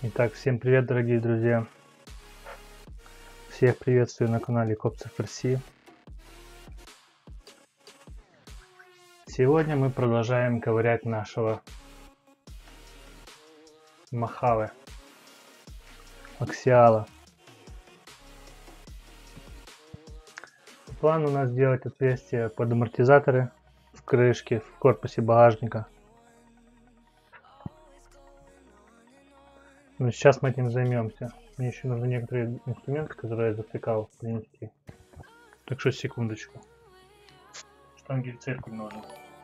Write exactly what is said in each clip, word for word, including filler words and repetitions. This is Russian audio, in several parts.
Итак, всем привет, дорогие друзья! Всех приветствую на канале Копцев эр си. Сегодня мы продолжаем ковырять нашего Мохаве Аксиала. План у нас сделать отверстие под амортизаторы в крышке, в корпусе багажника. Но сейчас мы этим займемся. Мне еще нужны некоторые инструменты, которые я затыкал, принести. Так что секундочку. Штангель, циркуль нужен.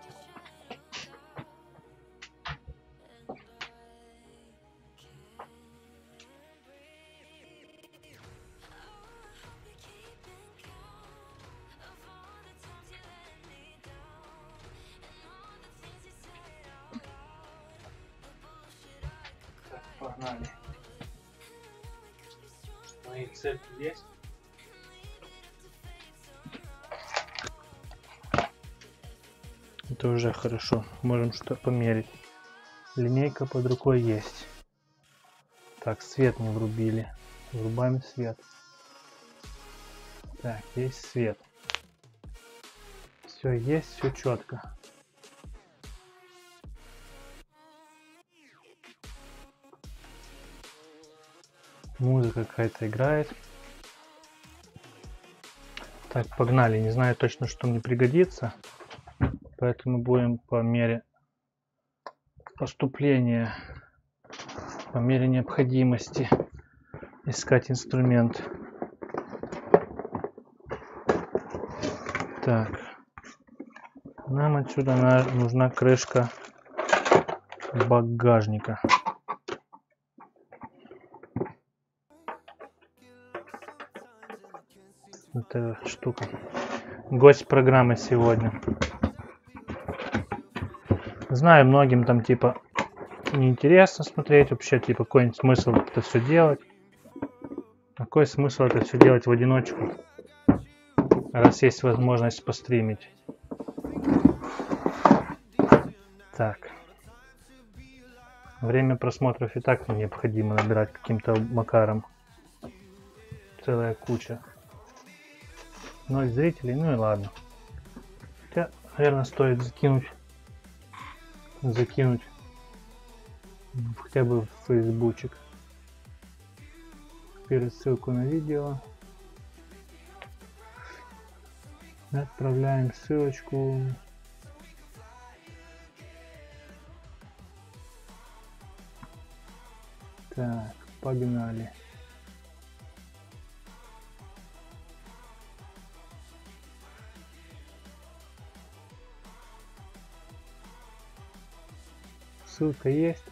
Так, погнали. Мои циркуль есть. Это уже хорошо. Можем что-то померить. Линейка под рукой есть. Так, свет не врубили. Врубаем свет. Так, есть свет. Все есть, все четко. Музыка какая-то играет. Так, погнали. Не знаю точно, что мне пригодится. Поэтому будем по мере поступления, по мере необходимости искать инструмент. Так, нам отсюда нужна крышка багажника. Это штука. Гость программы сегодня. Знаю, многим там типа неинтересно смотреть вообще, типа какой-нибудь смысл это все делать. Какой смысл это все делать в одиночку, раз есть возможность постримить. Так. Время просмотров и так необходимо набирать каким-то макаром. Целая куча. Ноль зрителей, ну и ладно. Хотя, наверное, стоит закинуть. Закинуть. Хотя бы в фейсбучик. Теперь ссылку на видео. Отправляем ссылочку. Так, погнали. Ссылка есть.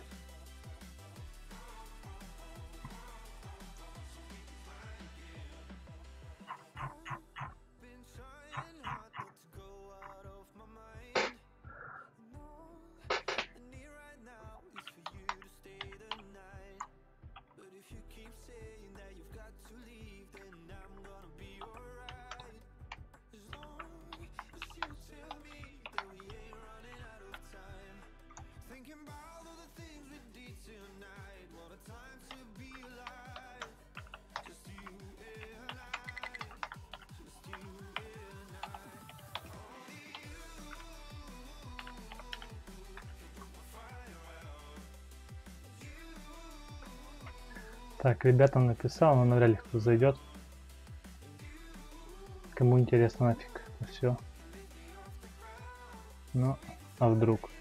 Так, ребятам написал, но навряд ли кто зайдет. Кому интересно, нафиг. Все. Ну, а вдруг?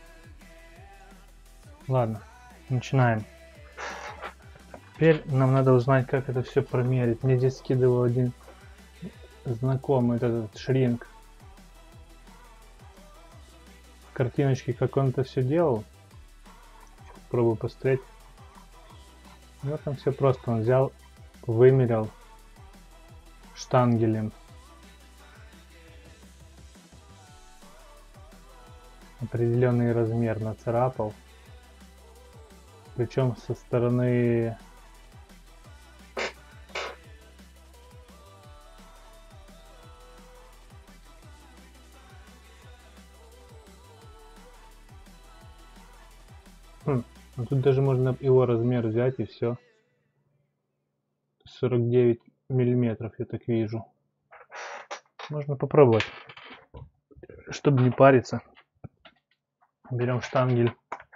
Ладно, начинаем. Теперь нам надо узнать, как это все промерить. Мне здесь скидывал один знакомый, этот шринк. Картиночки, как он это все делал. Пробую посмотреть. Ну, там все просто. Он взял, вымерял штангелем. Определенный размер нацарапал. Причем со стороны хм, Ну, тут даже можно его размер взять и все. сорок девять миллиметров, я так вижу. Можно попробовать. Чтобы не париться. Берем штангель.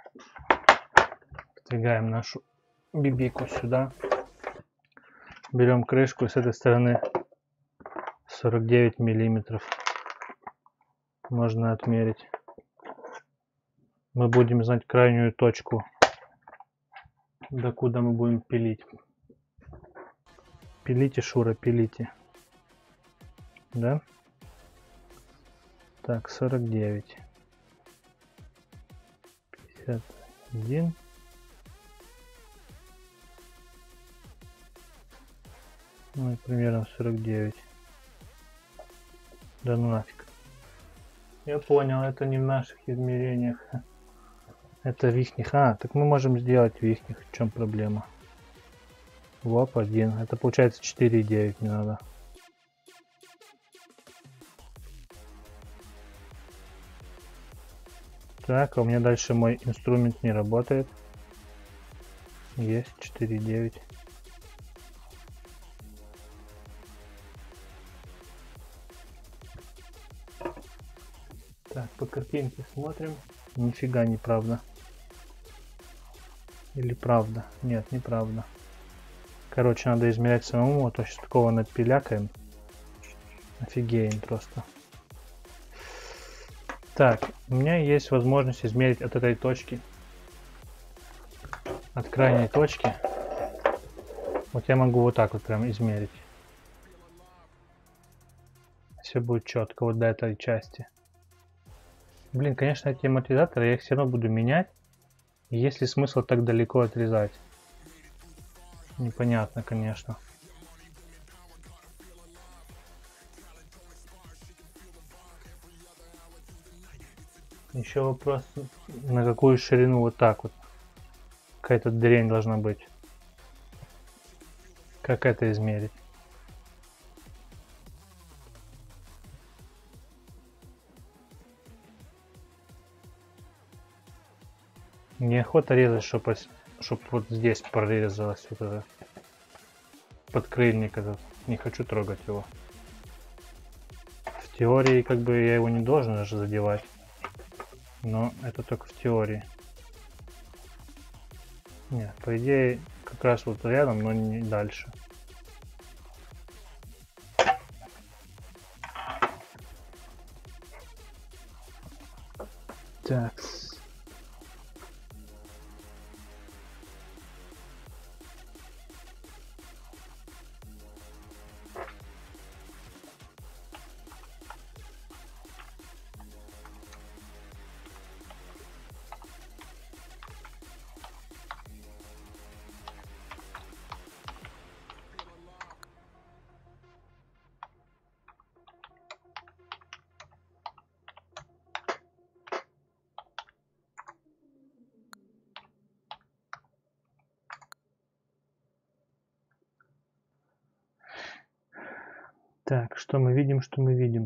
Вдвигаем нашу бибику сюда. Берем крышку, с этой стороны сорок девять миллиметров. Можно отмерить. Мы будем знать крайнюю точку, докуда мы будем пилить. Пилите, Шура, пилите. Да? Так, сорок девять. пятьдесят один. Ну и примерно сорок девять. Да ну нафиг. Я понял, это не в наших измерениях. Это в ихних. А, так мы можем сделать в ихних. В чем проблема? Воп, один. Это получается четыре и девять не надо. Так, а у меня дальше мой инструмент не работает. Есть четыре и девять. Так, по картинке смотрим. Нифига не правда. Или правда? Нет, неправда. Короче, надо измерять самому, а то сейчас такого напилякаем. Офигеем просто. Так, у меня есть возможность измерить от этой точки, от крайней точки. Вот я могу вот так вот прям измерить. Все будет четко вот до этой части. Блин, конечно, эти амортизаторы, я их все равно буду менять. Есть ли смысл так далеко отрезать? Непонятно, конечно. Еще вопрос, на какую ширину вот так вот. Какая-то дрянь должна быть. Как это измерить? Неохота резать, чтобы чтоб вот здесь прорезалось вот это подкрыльник этот. Не хочу трогать его. В теории как бы я его не должен даже задевать. Но это только в теории. Нет, по идее как раз вот рядом, но не дальше. Так. Так, что мы видим, что мы видим?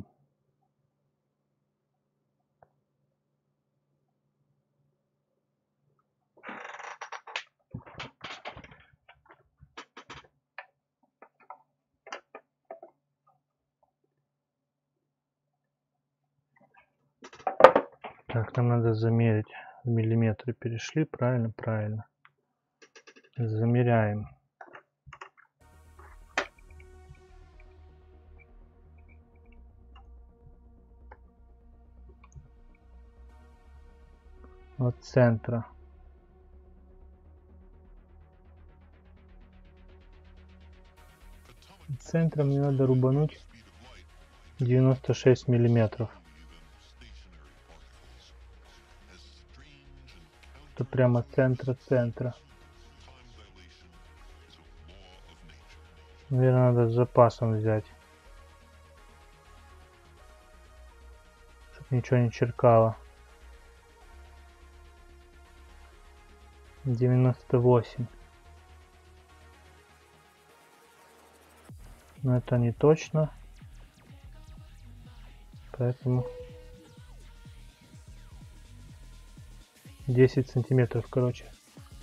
Так, нам надо замерить. В миллиметры перешли, правильно, правильно. Замеряем. От центра. От центра мне надо рубануть девяносто шесть миллиметров. Это прямо центра центра. Наверное, надо с запасом взять. Чтоб ничего не черкало. девяносто восемь. Но это не точно. Поэтому десять сантиметров, короче.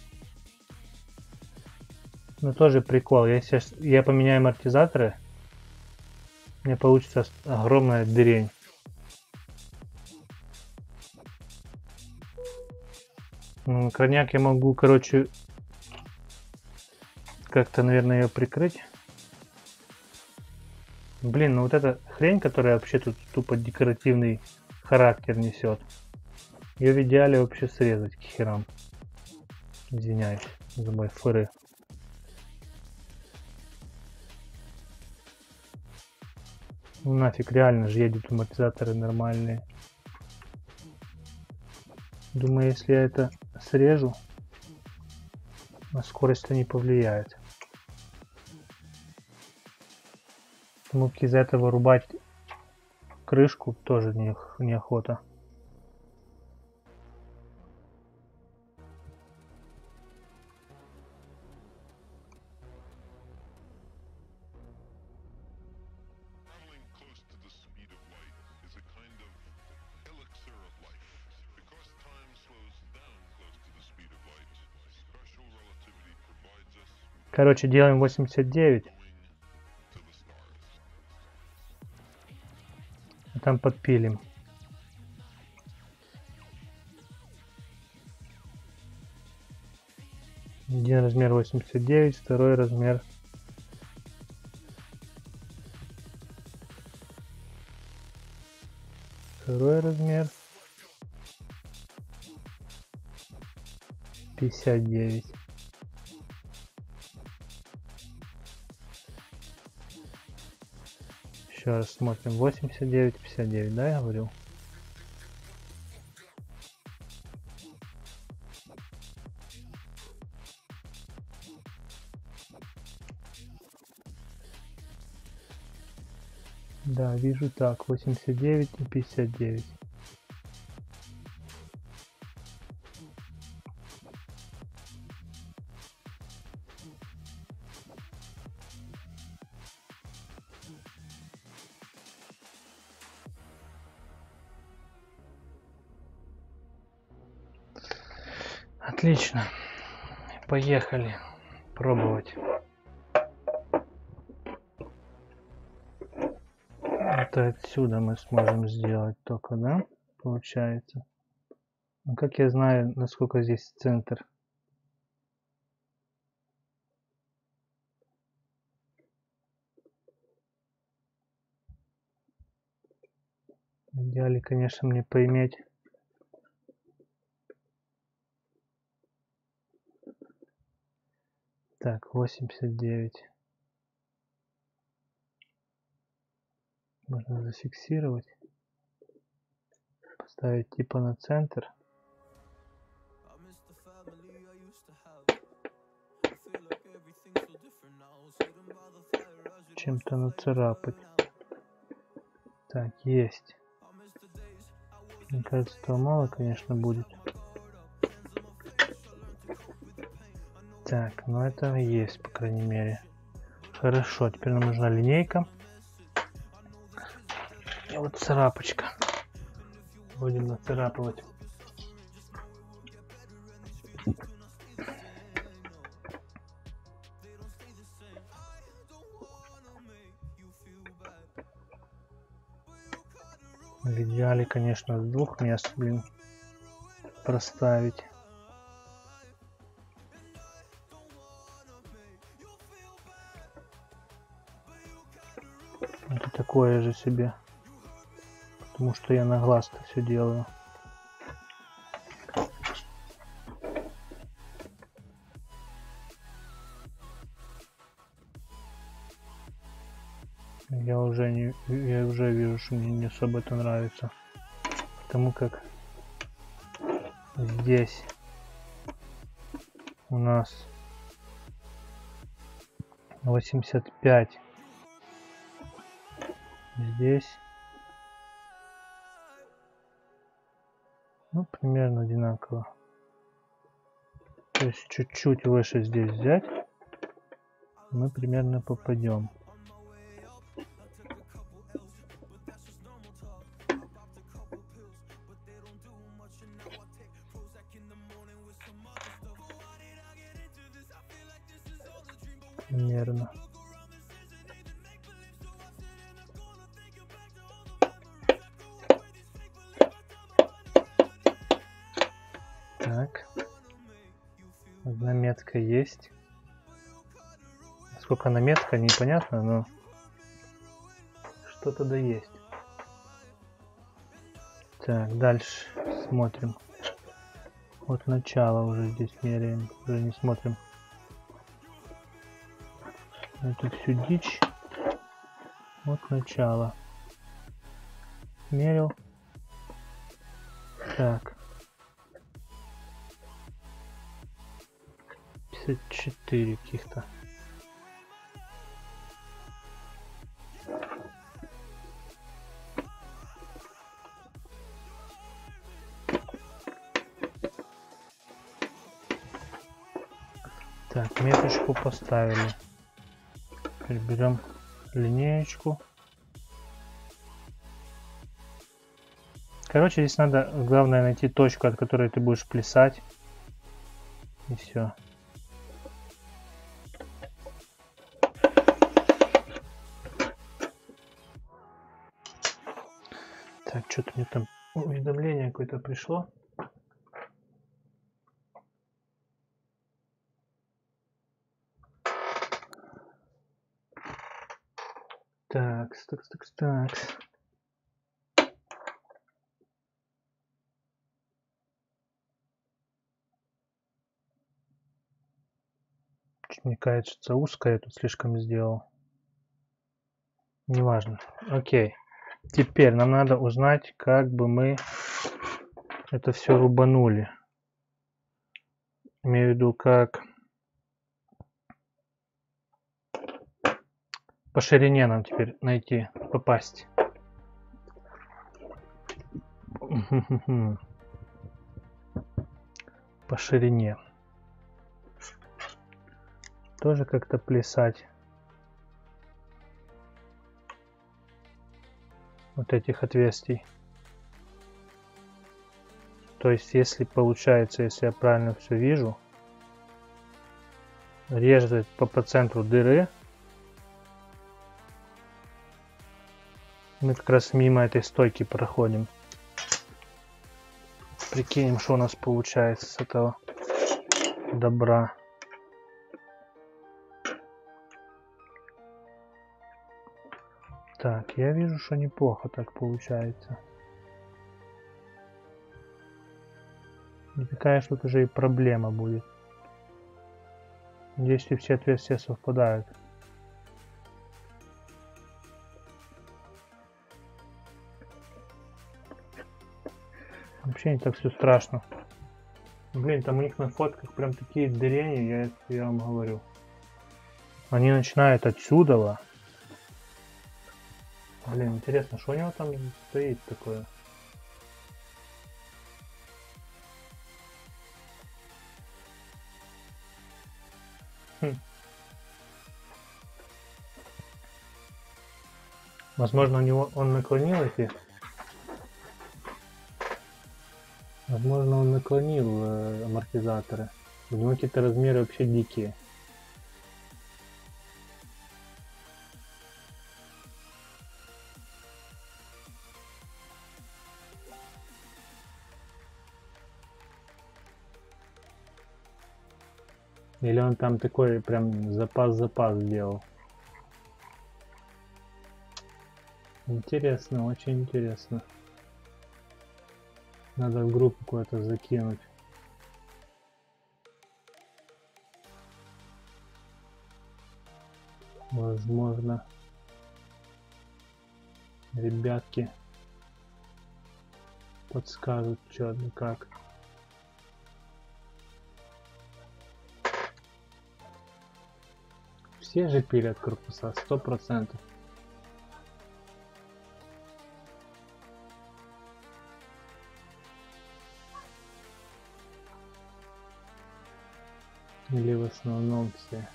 Ну тоже прикол. Я сейчас я поменяю амортизаторы, мне получится огромная дырень. Ну, крайняк я могу, короче, как-то, наверное, ее прикрыть. Блин, ну вот эта хрень, которая вообще тут тупо декоративный характер несет, ее в идеале вообще срезать к херам. Извиняюсь за мои фыры. Ну нафиг, реально же едут амортизаторы нормальные. Думаю, если я это срежу, на скорость это не повлияет. Потому что из-за этого рубать крышку тоже не, неохота. Короче, делаем восемьдесят девять. А там подпилим. Один размер восемьдесят девять, второй размер второй размер пятьдесят девять. Еще раз смотрим. восемьдесят девять, пятьдесят девять, да, я говорил? Да, вижу так. восемьдесят девять и пятьдесят девять. Отлично. Поехали пробовать. Это отсюда мы сможем сделать только, да? Получается. Ну как я знаю, насколько здесь центр? В идеале, конечно, мне поиметь так, восемьдесят девять. Можно зафиксировать. Поставить типа на центр. Чем-то нацарапать. Так, есть. Мне кажется, этого мало, конечно, будет. Так, ну это есть, по крайней мере. Хорошо, теперь нам нужна линейка. И вот царапочка. Будем нацарапывать. В идеале, конечно, с двух мест, блин, проставить. Это такое же себе. Потому что я на глаз-то все делаю. Я уже не, я уже вижу, что мне не особо это нравится. Потому как здесь у нас восемьдесят пять. Здесь, ну, примерно одинаково. То есть чуть-чуть выше здесь взять, мы примерно попадем. Примерно. Так. Одна метка есть. Сколько она метка, непонятно, но что-то да есть. Так, дальше смотрим. Вот начало уже здесь меряем. Уже не смотрим. Это всю дичь. Вот начало. Мерил. Так. пятьдесят четыре каких-то. Так, меточку поставили. Теперь берем линеечку. Короче, здесь надо, главное, найти точку, от которой ты будешь плясать. И все. Так, что-то мне там уведомление какое-то пришло. Так, так, так, так. Мне кажется, узкое я тут слишком сделал. Неважно. Окей. Теперь нам надо узнать, как бы мы это все рубанули. Имею в виду, как по ширине нам теперь найти, попасть. По ширине. Тоже как-то плясать. Вот этих отверстий. То есть, если получается, если я правильно все вижу, резать по, по центру дыры. Мы как раз мимо этой стойки проходим. Прикинем, что у нас получается с этого добра. Так, я вижу, что неплохо так получается. Никакая ж тут уже и проблема будет. Если все отверстия совпадают. Вообще не так все страшно. Блин, там у них на фотках прям такие дырени, я, я вам говорю. Они начинают отсюда. Блин, интересно, что у него там стоит такое? Хм. Возможно, у него он наклонил эти. Возможно, он наклонил э, амортизаторы. У него какие-то размеры вообще дикие. Или он там такой прям запас-запас сделал. Интересно, очень интересно. Надо в группу куда-то закинуть. Возможно, ребятки подскажут, что да как. Все же пилят корпуса, сто процентов. Или в основном все.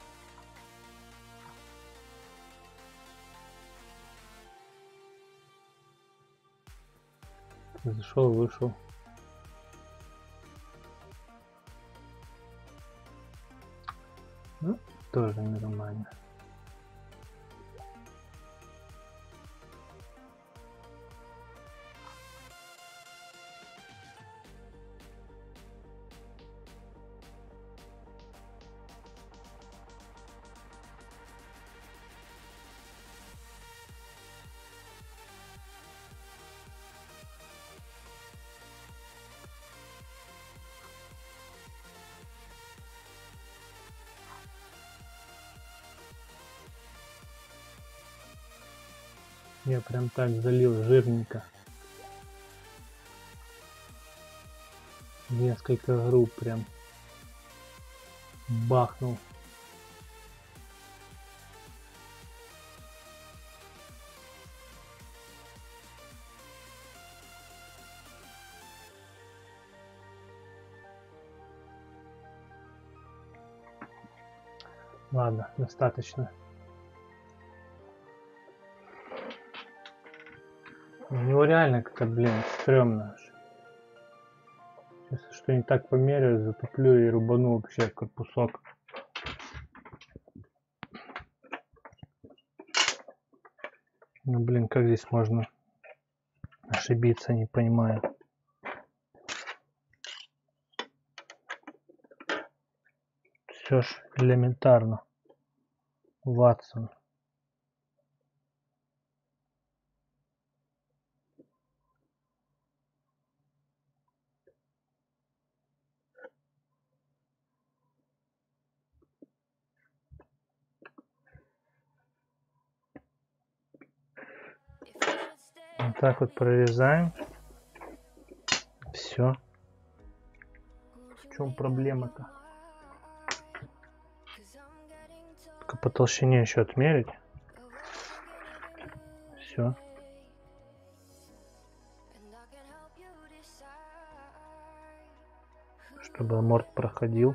Зашел, вышел. Ну, тоже нормально. Я прям так залил жирненько. Несколько групп прям бахнул. Ладно, достаточно. У него реально как-то, блин, стрёмно. Если что не так померяю, затуплю и рубану вообще в корпусок. Ну блин, как здесь можно ошибиться, не понимаю. Все ж элементарно. Ватсон. Вот так вот прорезаем. Все. В чем проблема-то? Только по толщине еще отмерить. Все. Чтобы аморт проходил.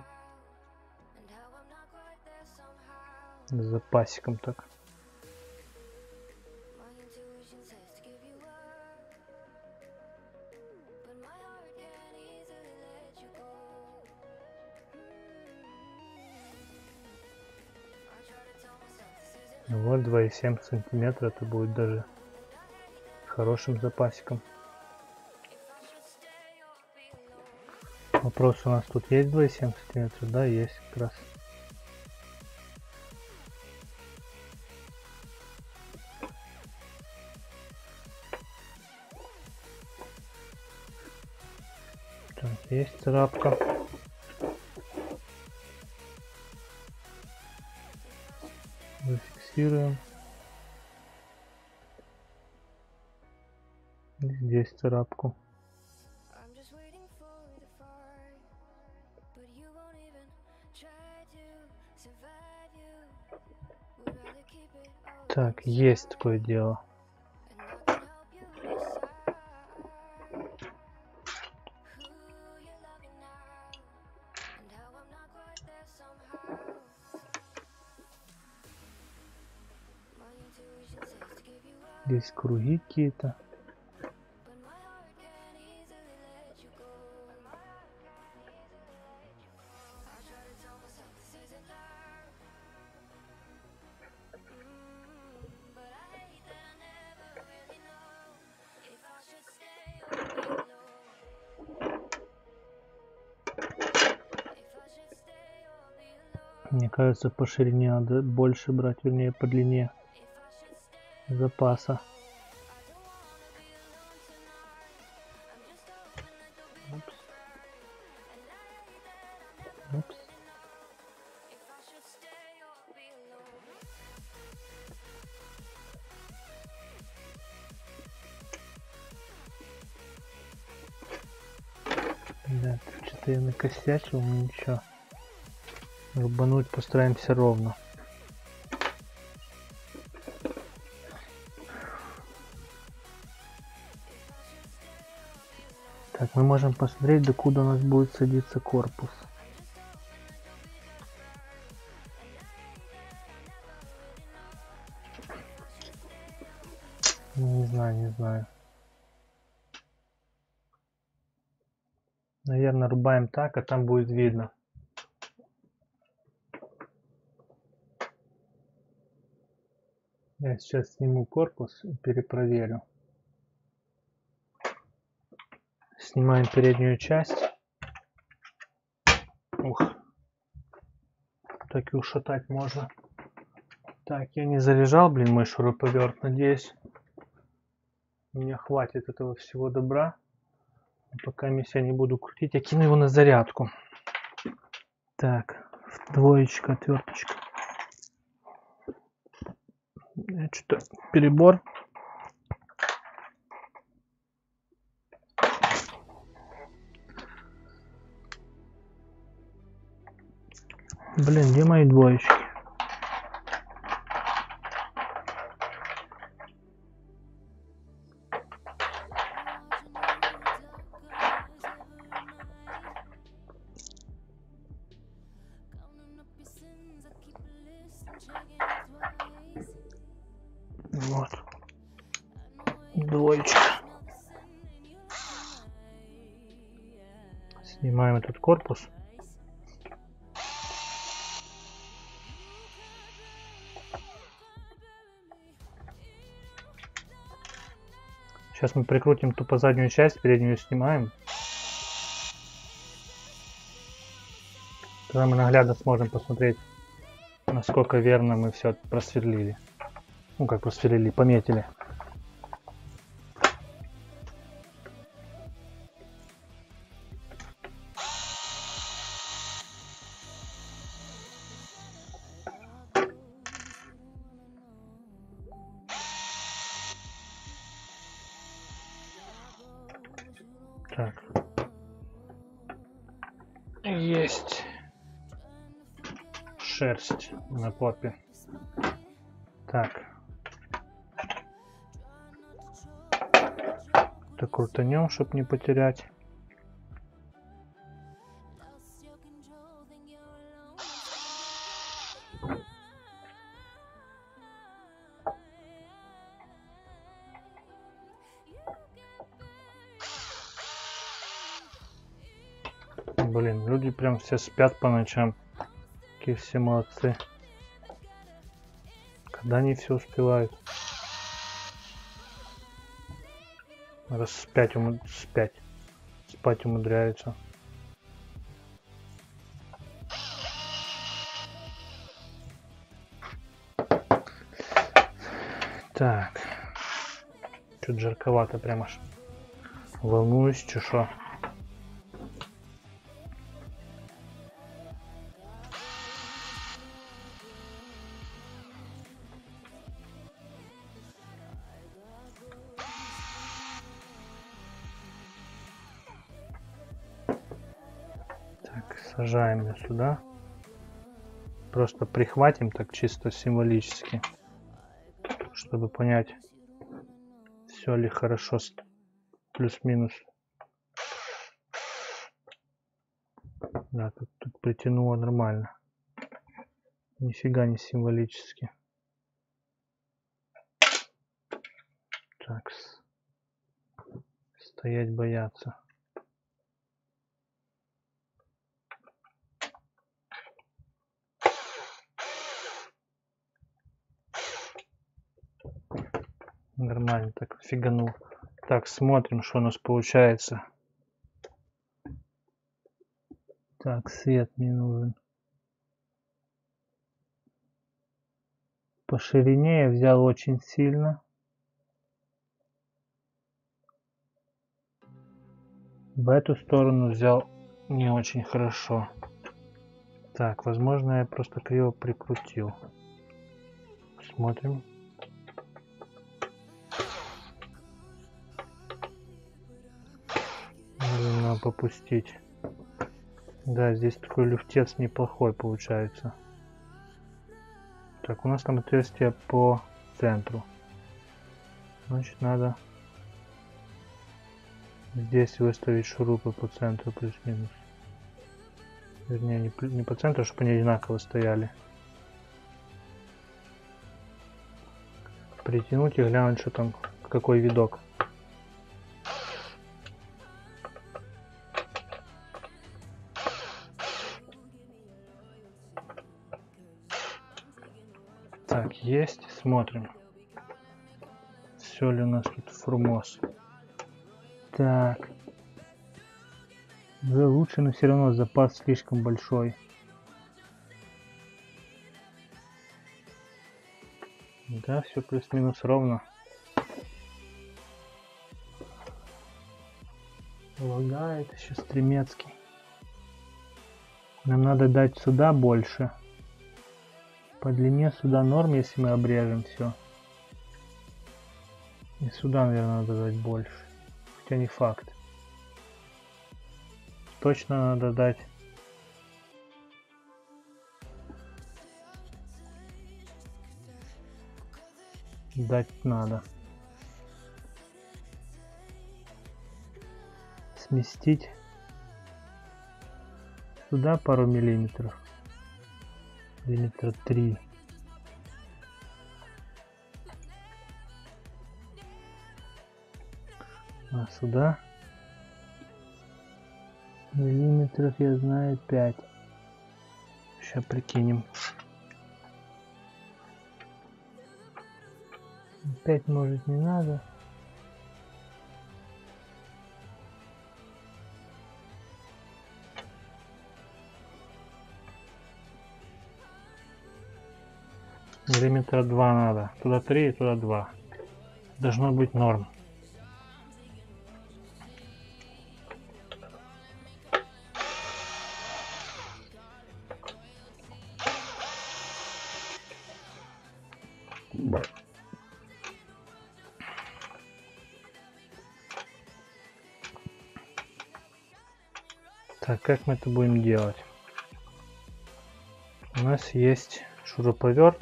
С запасиком так. Вот два и семь сантиметра, это будет даже хорошим запасиком. Вопрос: у нас тут есть два и семь сантиметра? Да, есть как раз. Так, есть царапка. Зафиксируем. Здесь царапку. Так, есть такое дело. Здесь круги какие-то. Мне кажется, по ширине надо больше брать, вернее по длине запаса. Упс. Упс. Да, что-то я накосячил, но ничего. Рубануть постараемся ровно. Так, мы можем посмотреть, докуда у нас будет садиться корпус. Не знаю, не знаю. Наверное, рубаем так, а там будет видно. Я сейчас сниму корпус и перепроверю. Снимаем переднюю часть. Ух. Так и ушатать можно. Так, я не заряжал, блин, мой шуруповерт. Надеюсь, мне хватит этого всего добра. Пока я не буду крутить, я кину его на зарядку. Так, двоечка, отверточка. Что-то перебор. Блин, где мои двоечки? Вот. Двоечка. Снимаем этот корпус. Сейчас мы прикрутим тупо заднюю часть, переднюю снимаем. Тогда мы наглядно сможем посмотреть, насколько верно мы все просверлили. Ну как просверлили, пометили. Так. Есть шерсть на попе. Так. Так крутанем, чтобы не потерять. Блин, люди прям все спят по ночам. Какие все молодцы. Когда они все успевают? Раз спять, уму... спять. Спать умудряются. Так. Чуть жарковато прям аж. Волнуюсь, чешу. Сажаем ее сюда. Просто прихватим так чисто символически, чтобы понять, все ли хорошо, плюс-минус. Да, тут, тут притянуло нормально. Нифига не символически. Так, стоять бояться. Нормально так фиганул. Так, смотрим, что у нас получается. Так, свет мне нужен. По ширине я взял очень сильно. В эту сторону взял не очень хорошо. Так, возможно, я просто криво прикрутил. Смотрим. Надо попустить. Да, здесь такой люфтец неплохой получается. Так, у нас там отверстие по центру. Значит, надо здесь выставить шурупы по центру плюс-минус. Вернее, не, не по центру, чтобы они одинаково стояли. Притянуть и глянуть, что там, какой видок. Так, есть, смотрим. все ли у нас тут формоз. Так. Уже лучше, но все равно запас слишком большой. Да, все плюс-минус ровно. Лагает еще стремецкий. Нам надо дать сюда больше. По длине сюда норм, если мы обрежем все. И сюда, наверное, надо дать больше. Хотя не факт. Точно надо дать. Дать надо. Сместить сюда пару миллиметров. Миллиметра три. А сюда миллиметров, я знаю, пять. Сейчас прикинем. пять может не надо. Миллиметра два надо. Туда три и туда два. Должно быть норм. Так, как мы это будем делать? У нас есть шуруповерт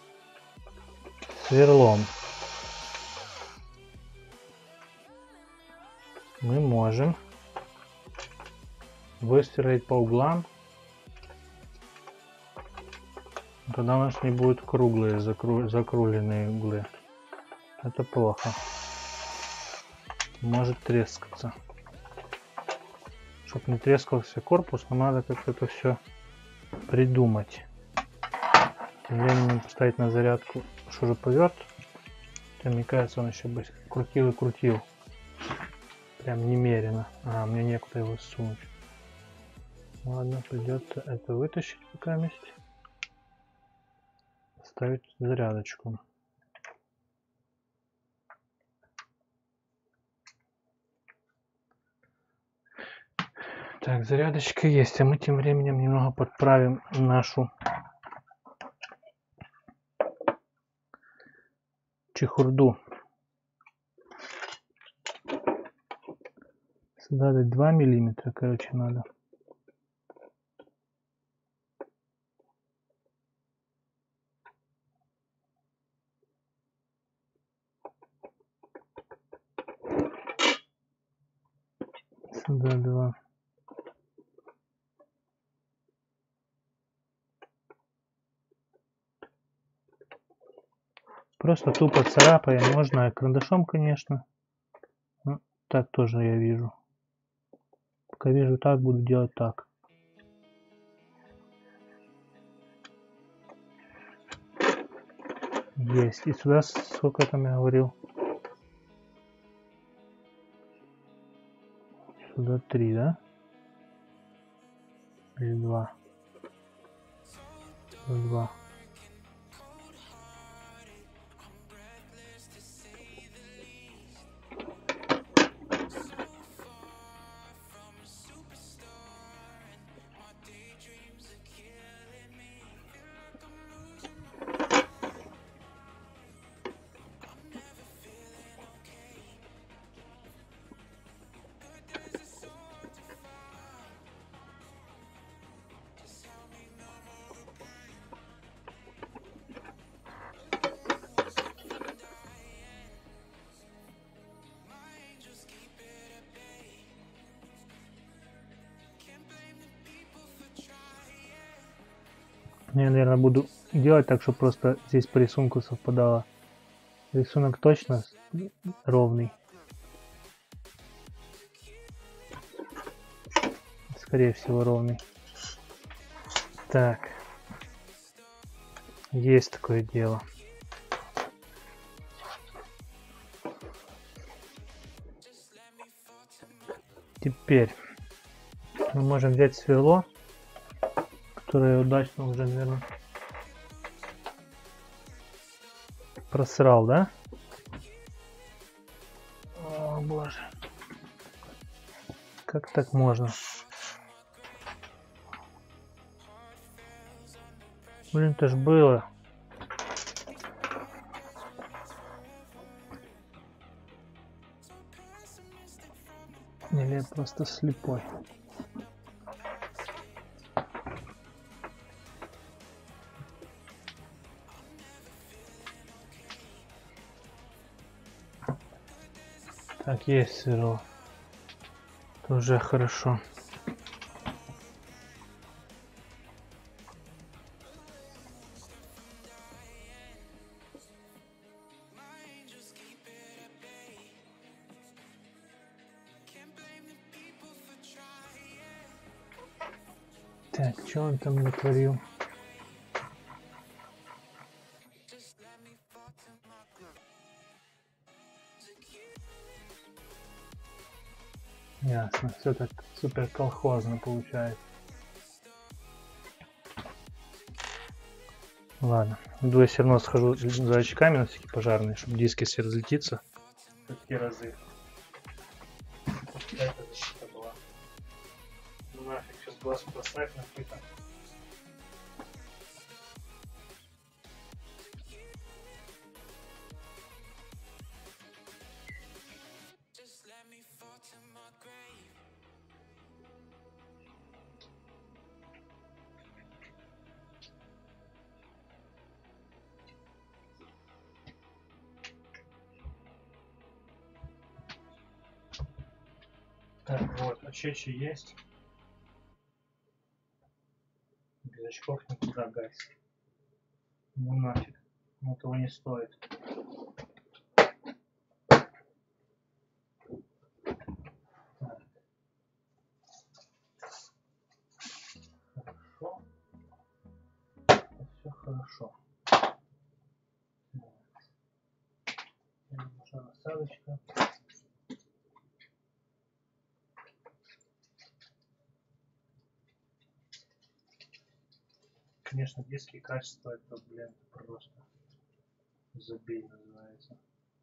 с сверлом. Мы можем высверлить по углам. Тогда у нас не будут круглые закру... закругленные углы. Это плохо. Может трескаться. Чтобы не трескался корпус, нам надо как-то это все придумать. Тем временем поставить на зарядку шуруповерт. Хотя, мне кажется, он еще бы крутил и крутил. Прям немерено. А, мне некуда его сунуть. Ладно, придется это вытащить пока вместе. Ставить зарядочку. Так, зарядочка есть, а мы тем временем немного подправим нашу чехурду. Сюда дать два миллиметра, короче, надо. Сюда два. Просто тупо царапаем, можно карандашом, конечно. Но так тоже я вижу. Пока вижу так, буду делать так. Есть. И сюда сколько там я говорил? Сюда три, да? Или два? Два. Я, наверное, буду делать так, чтобы просто здесь по рисунку совпадало. Рисунок точно ровный. Скорее всего, ровный. Так. Есть такое дело. теперь мы можем взять сверло, которое удачно уже, наверное, просрал, да? О, боже. Как так можно? Блин, это ж было. Или я просто слепой? Так, есть сверло. Это уже хорошо. Так, что он там натворил? Ясно, все так супер колхозно получается. Ладно, иду я все равно схожу за очками на всякие пожарные, чтобы диски все разлетиться. Такие разы. Это защита была. Ну нафиг, сейчас глаз поставь на какой-то. Так, вот, очечи есть. Без очков никуда, гайс. Ну нафиг. Ну того не стоит. Так. Хорошо. Все хорошо. Нужна насадочка. Конечно, диски и качество это, блин, просто забей называется.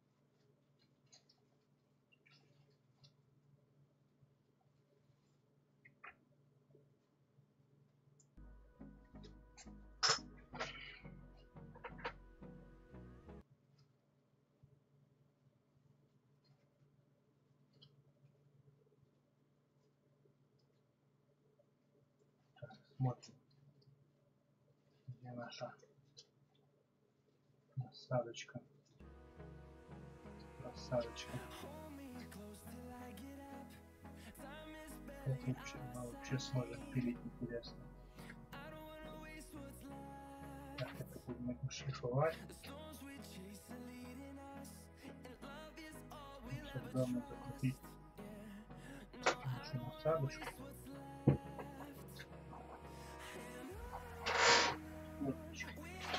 Так, смотрим. Где наша насадочка? Насадочка. Как вообще, она вообще сможет пилить, интересно. Так, это будем шлифовать. Сейчас главное закрутить нашу насадочку. Отлично.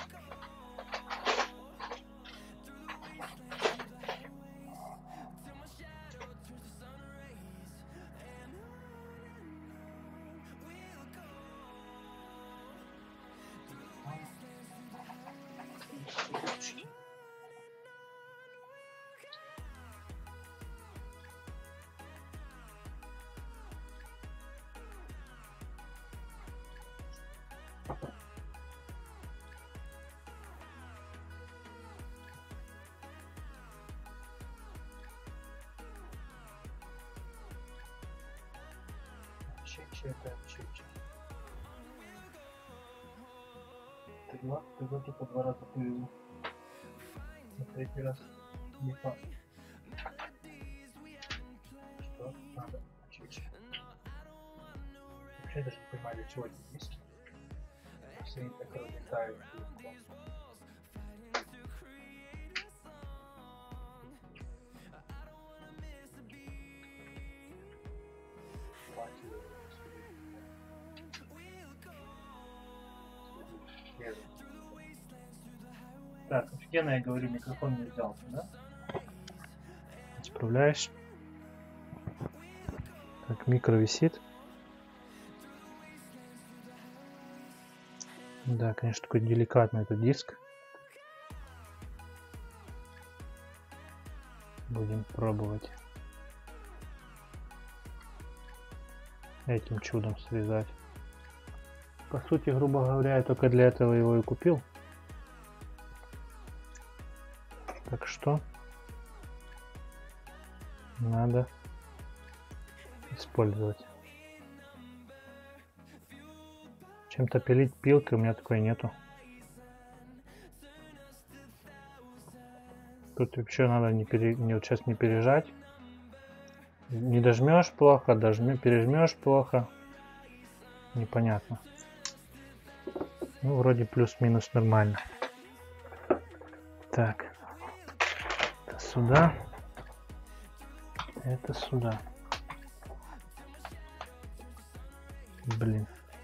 Чечи, это чечи. Ты два, ты два только два раза повезу. На третий раз не факт. Что надо чечи. Вообще даже не понимаю, для чего эти диски. Все они так разлетают легко. Так, офигенно, я говорю, микрофон не взялся, да? Справляюсь. Так, микро висит. Да, конечно, такой деликатный этот диск. Будем пробовать этим чудом связать. По сути, грубо говоря, я только для этого его и купил. Так что надо использовать. Чем-то пилить пилкой у меня такой нету. Тут вообще надо не, пере, не вот сейчас не пережать. Не дожмешь плохо, дожми, пережмешь плохо. Непонятно. Ну, вроде плюс-минус нормально. Так. Это сюда. Это сюда. Блин.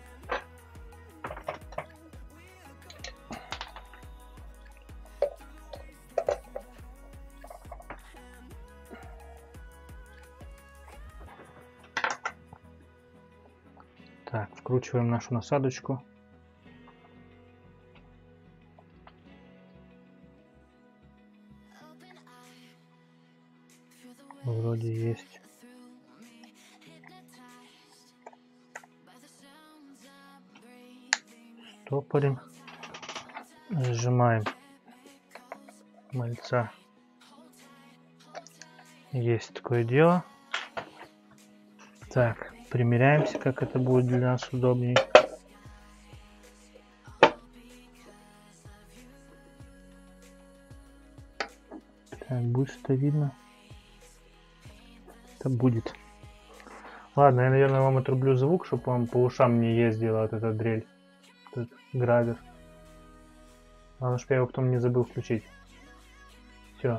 Так, вкручиваем нашу насадочку. Вроде есть. Стопорим. Сжимаем мальца. Есть такое дело. Так, примеряемся, как это будет для нас удобнее. Так, будет это видно? Это будет. Ладно, я, наверное, вам отрублю звук, чтобы вам по ушам не ездила вот эта дрель. Этот гравер. Главное, чтобы я его потом не забыл включить. Все.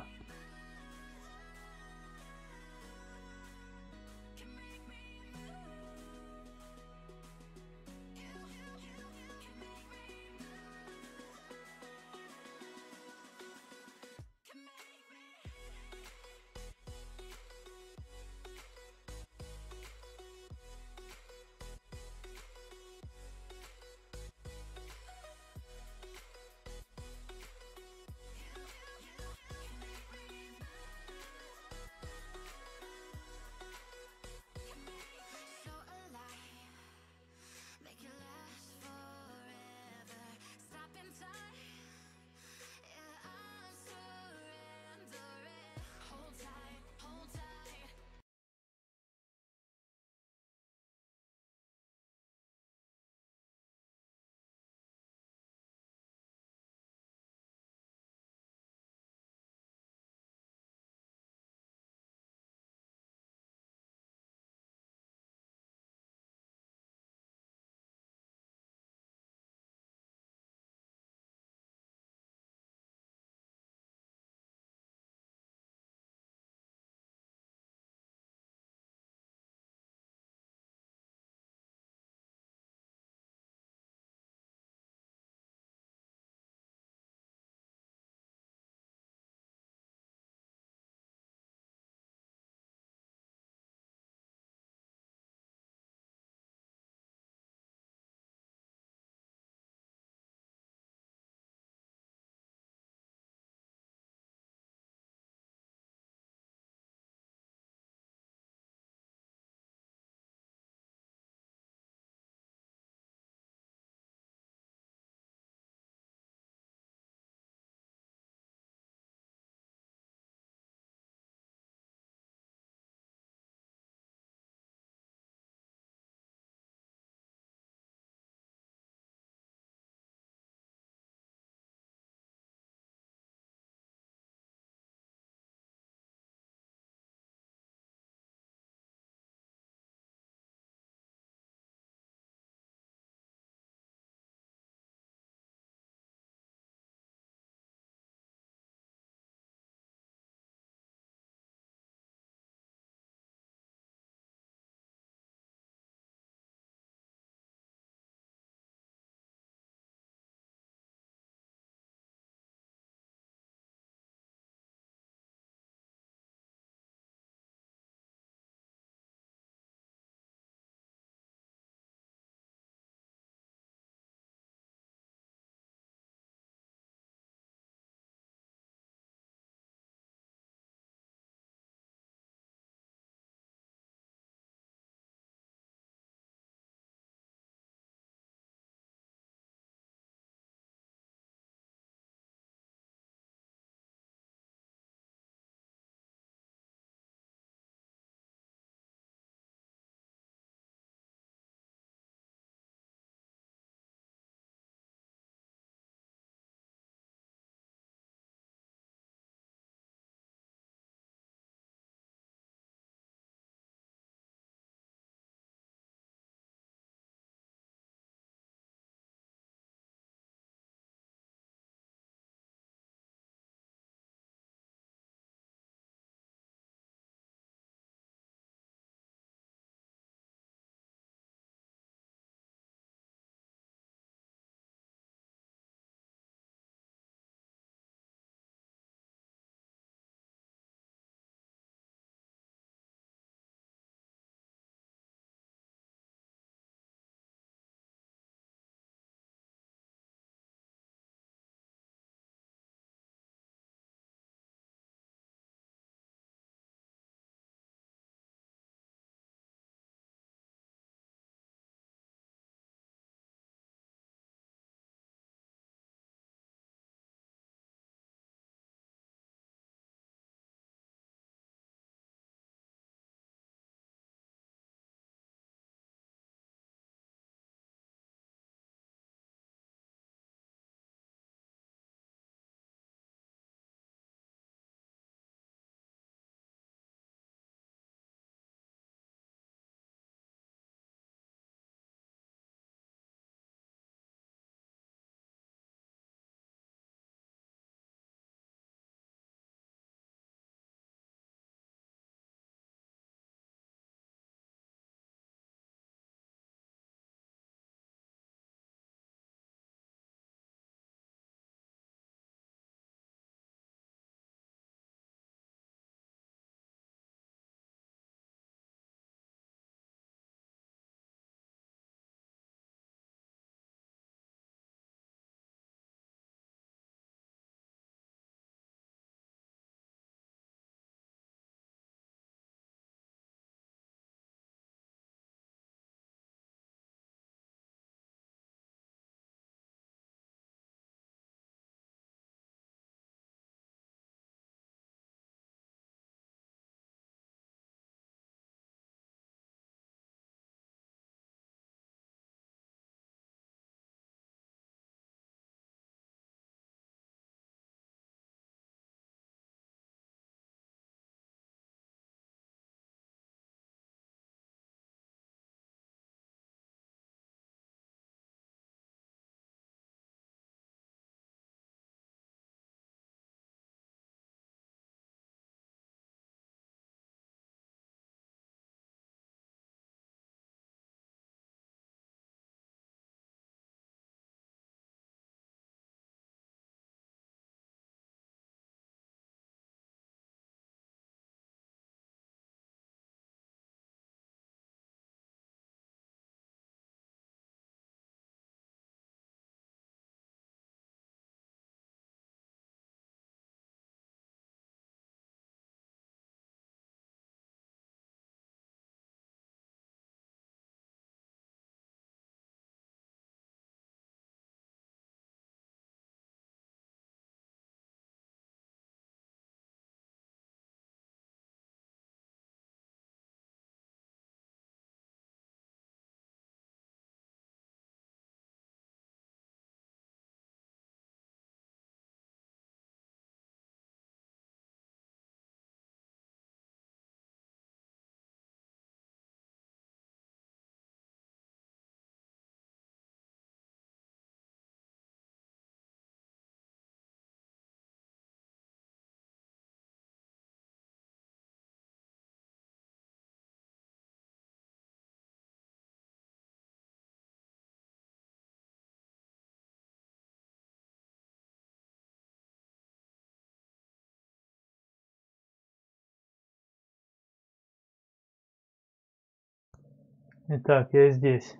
Итак, я здесь.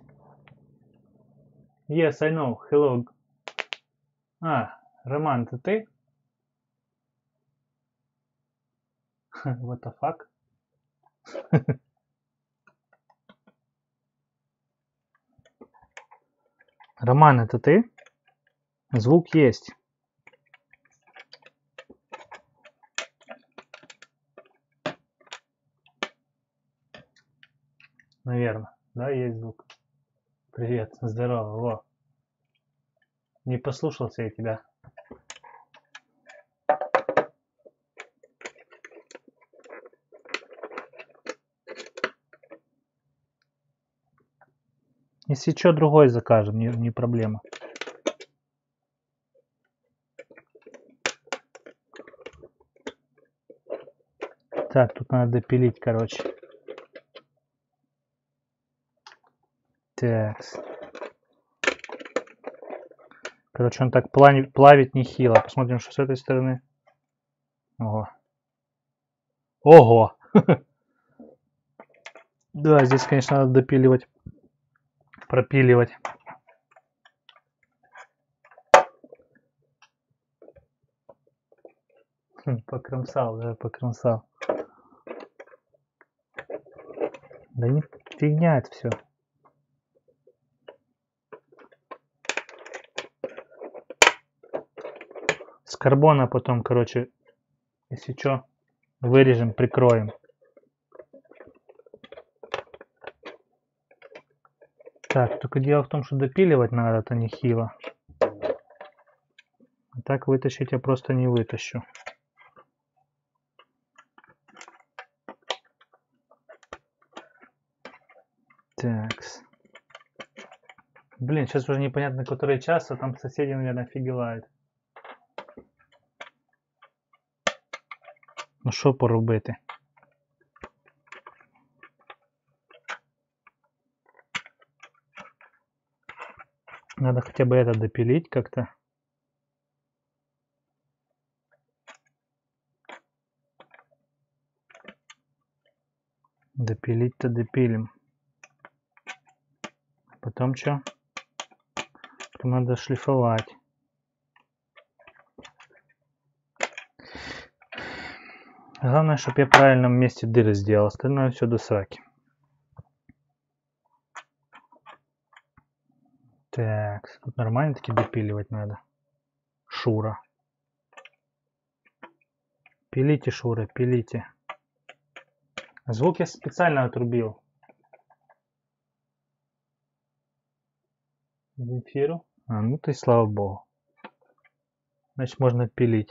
Yes, I know. Hello. А, Роман, это ты? What the fuck? Роман, это ты? Звук есть. Наверное. Да, есть звук. Привет, здорово, во. Не послушался я тебя. Если что, другой закажем, не, не проблема. Так, тут надо допилить, короче. Так. Короче, он так плавит, плавит нехило. Посмотрим, что с этой стороны. Ого. Ого! Да, здесь, конечно, надо допиливать. Пропиливать. Хм, покромсал, да, покромсал. Да не фигня это все. С карбона потом, короче, если что, вырежем, прикроем. Так, только дело в том, что допиливать надо-то нехило. А так вытащить я просто не вытащу. Такс. Блин, сейчас уже непонятно, который час, а там соседи, наверное, офигевают. Ну що поробити? Надо хотя бы это допилить как-то. Допилить-то допилим. Потом что? Потом надо шлифовать. Главное, чтобы я в правильном месте дыры сделал. Остальное все до сраки. Так, тут нормально таки допиливать надо. Шура. Пилите, Шура, пилите. Звук я специально отрубил. Земфиру. А, ну ты слава богу. Значит, можно пилить.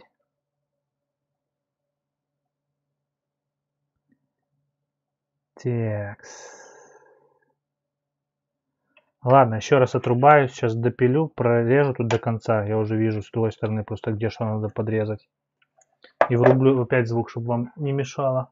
Такс. Ладно, еще раз отрубаю, сейчас допилю, прорежу тут до конца. Я уже вижу с другой стороны просто, где что надо подрезать. И врублю опять звук, чтобы вам не мешало.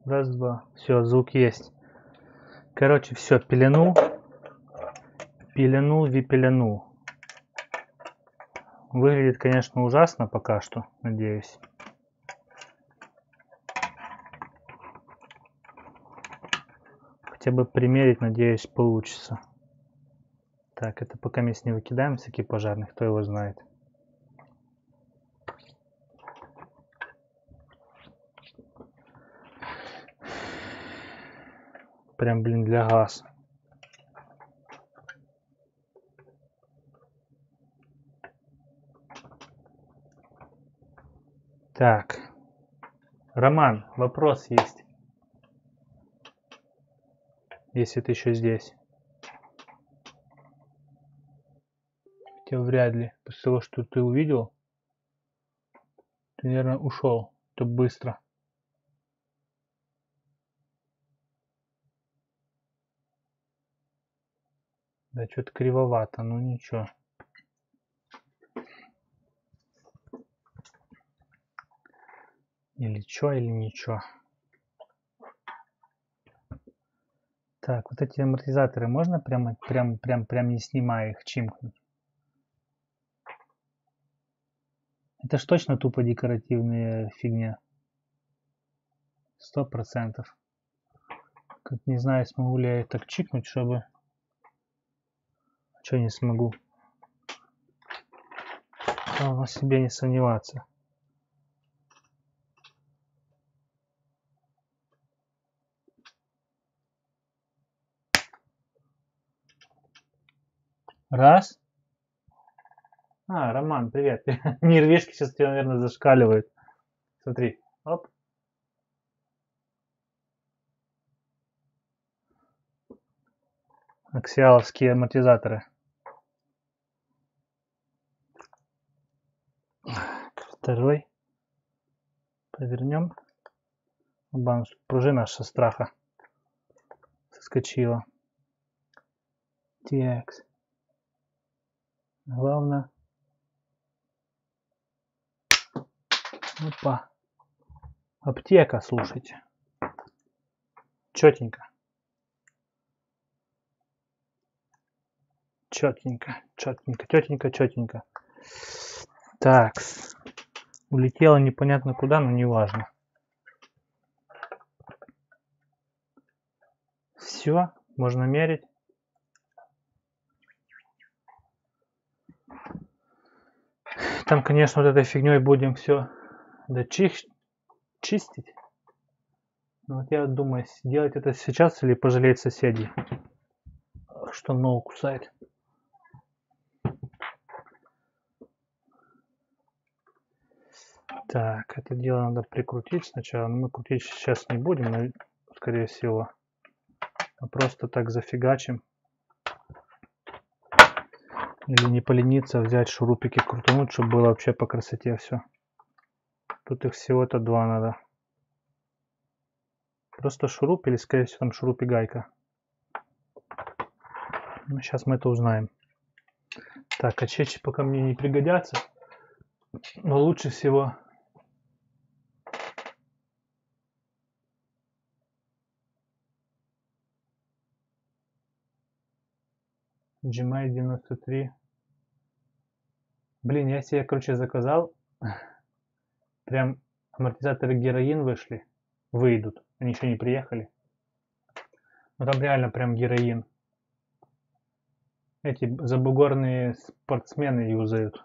Раз, два. Все, звук есть. Короче, все, пеленул. Пеленул, випеленул. Выглядит, конечно, ужасно пока что, надеюсь. Хотя бы примерить, надеюсь, получится. Так, это пока мы не выкидаем всякие пожарные, кто его знает. Прям, блин, для глаз. Так. Роман, вопрос есть. Если ты еще здесь. Хотя вряд ли. После того, что ты увидел, ты, наверное, ушел. То быстро. Да, что-то кривовато, ну ничего. Или чё, или ничего. Так, вот эти амортизаторы можно прямо, прям, прям, прям не снимая их, чимкнуть? Это ж точно тупо декоративная фигня. Сто процентов. Как не знаю, смогу ли я так чикнуть, чтобы... Чё не смогу? Главное в себе не сомневаться. Раз. А, Роман, привет. Нервишки сейчас тебя, наверное, зашкаливают. Смотри. Оп. Аксиаловские амортизаторы. Второй. Повернем. Бан, пружина аж со страха соскочила. Текс. Главное. Опа. Аптека, слушайте. Четенько. Четенько, четенько, четенько, четенько. Так. Улетела непонятно куда, но не важно. Все, можно мерить. Там, конечно, вот этой фигней будем все дочих... чистить. Но вот я вот думаю, делать это сейчас или пожалеть соседей, что ногу кусает. Так, это дело надо прикрутить сначала. Мы крутить сейчас не будем, но, скорее всего, а просто так зафигачим. Или не полениться взять шурупики крутануть, чтобы было вообще по красоте все. Тут их всего-то два надо. Просто шуруп или, скорее всего, там шуруп и гайка. Ну, сейчас мы это узнаем. Так, очечи пока мне не пригодятся. Но лучше всего... джи эм ай девяносто три. Блин, я себе, короче, заказал. Прям амортизаторы героин вышли. Выйдут. Они еще не приехали. Но там реально прям героин. Эти забугорные спортсмены юзают.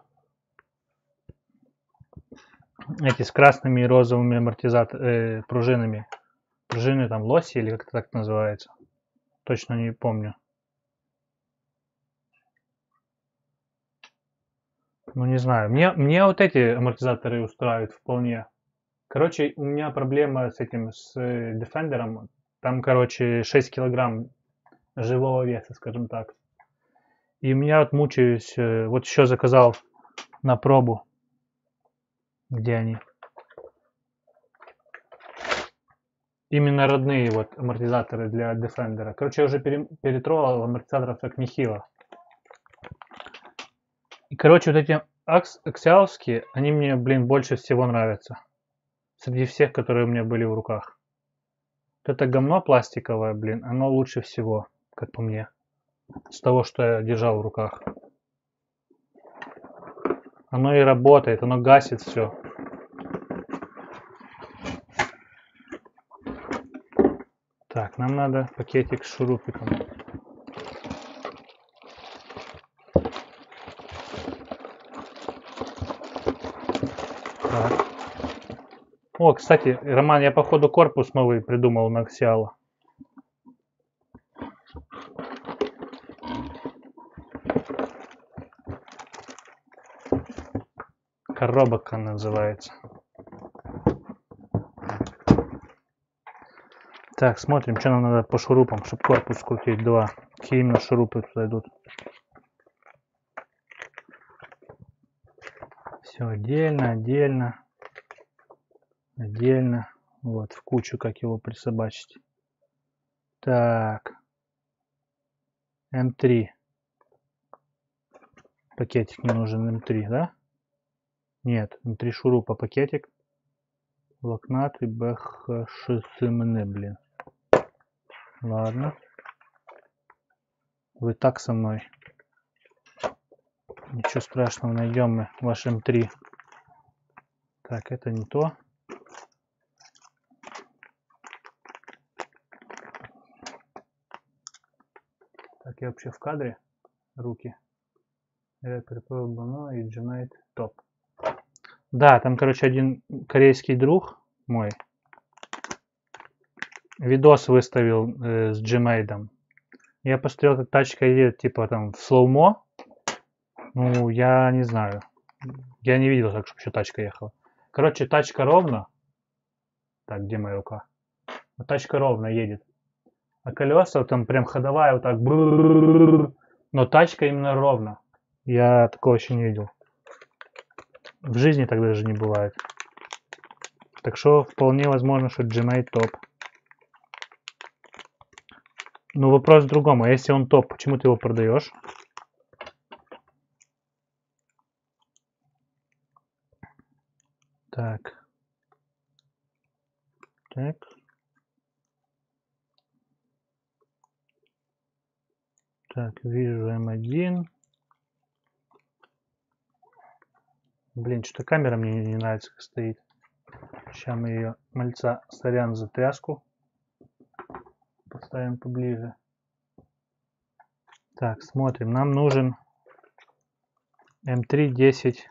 Эти с красными и розовыми амортизаторами, э, пружинами. Пружины там лоси или как-то так называется. Точно не помню. Ну не знаю. Мне, мне вот эти амортизаторы устраивают вполне. Короче, у меня проблема с этим, с Defender'ом. Там, короче, шесть килограмм живого веса, скажем так. И меня вот мучаюсь. Вот еще заказал на пробу. Где они? Именно родные вот амортизаторы для Defender'а. Короче, я уже перетрогал амортизаторов так нехило. И, короче, вот эти аксиаловские, они мне, блин, больше всего нравятся. Среди всех, которые у меня были в руках. Вот это говно пластиковое, блин, оно лучше всего, как по мне. С того, что я держал в руках. Оно и работает, оно гасит все. Так, нам надо пакетик с шурупиком. Так. О, кстати, Роман, я походу корпус новый придумал на Xiaomi. Коробка называется. Так, смотрим, что нам надо по шурупам, чтобы корпус скрутить. Два. Какие именно шурупы туда идут. Все отдельно, отдельно. Отдельно. Вот, в кучу, как его присобачить. Так. эм три. Пакетик не нужен, эм три, да? Нет, эм три шурупа пакетик. Блокнот и бэхшисымны, блин. Ладно. Вы так со мной. Ничего страшного, найдем мы ваш эм три. Так, это не то. Так, я вообще в кадре. Руки. Рэпер и Джимейт топ. Да, там, короче, один корейский друг мой видос выставил э, с Джимейдом. Я посмотрел, как тачка едет, типа, там, в слоумо. Ну, я не знаю. Я не видел, так, чтобы еще тачка ехала. Короче, тачка ровно. Так, где моя рука? Вот тачка ровно едет. А колеса там прям ходовая, вот так. Но тачка именно ровно. Я такого еще не видел. В жизни так даже не бывает. Так что вполне возможно, что Джимейт топ. Ну, вопрос в другом. А если он топ, почему ты его продаешь? Так. Так. Так, вижу эм один. Блин, что-то камера мне не нравится, как стоит. Сейчас мы ее, мальца, сорян за тряску. Поставим поближе. Так, смотрим. Нам нужен эм три десять.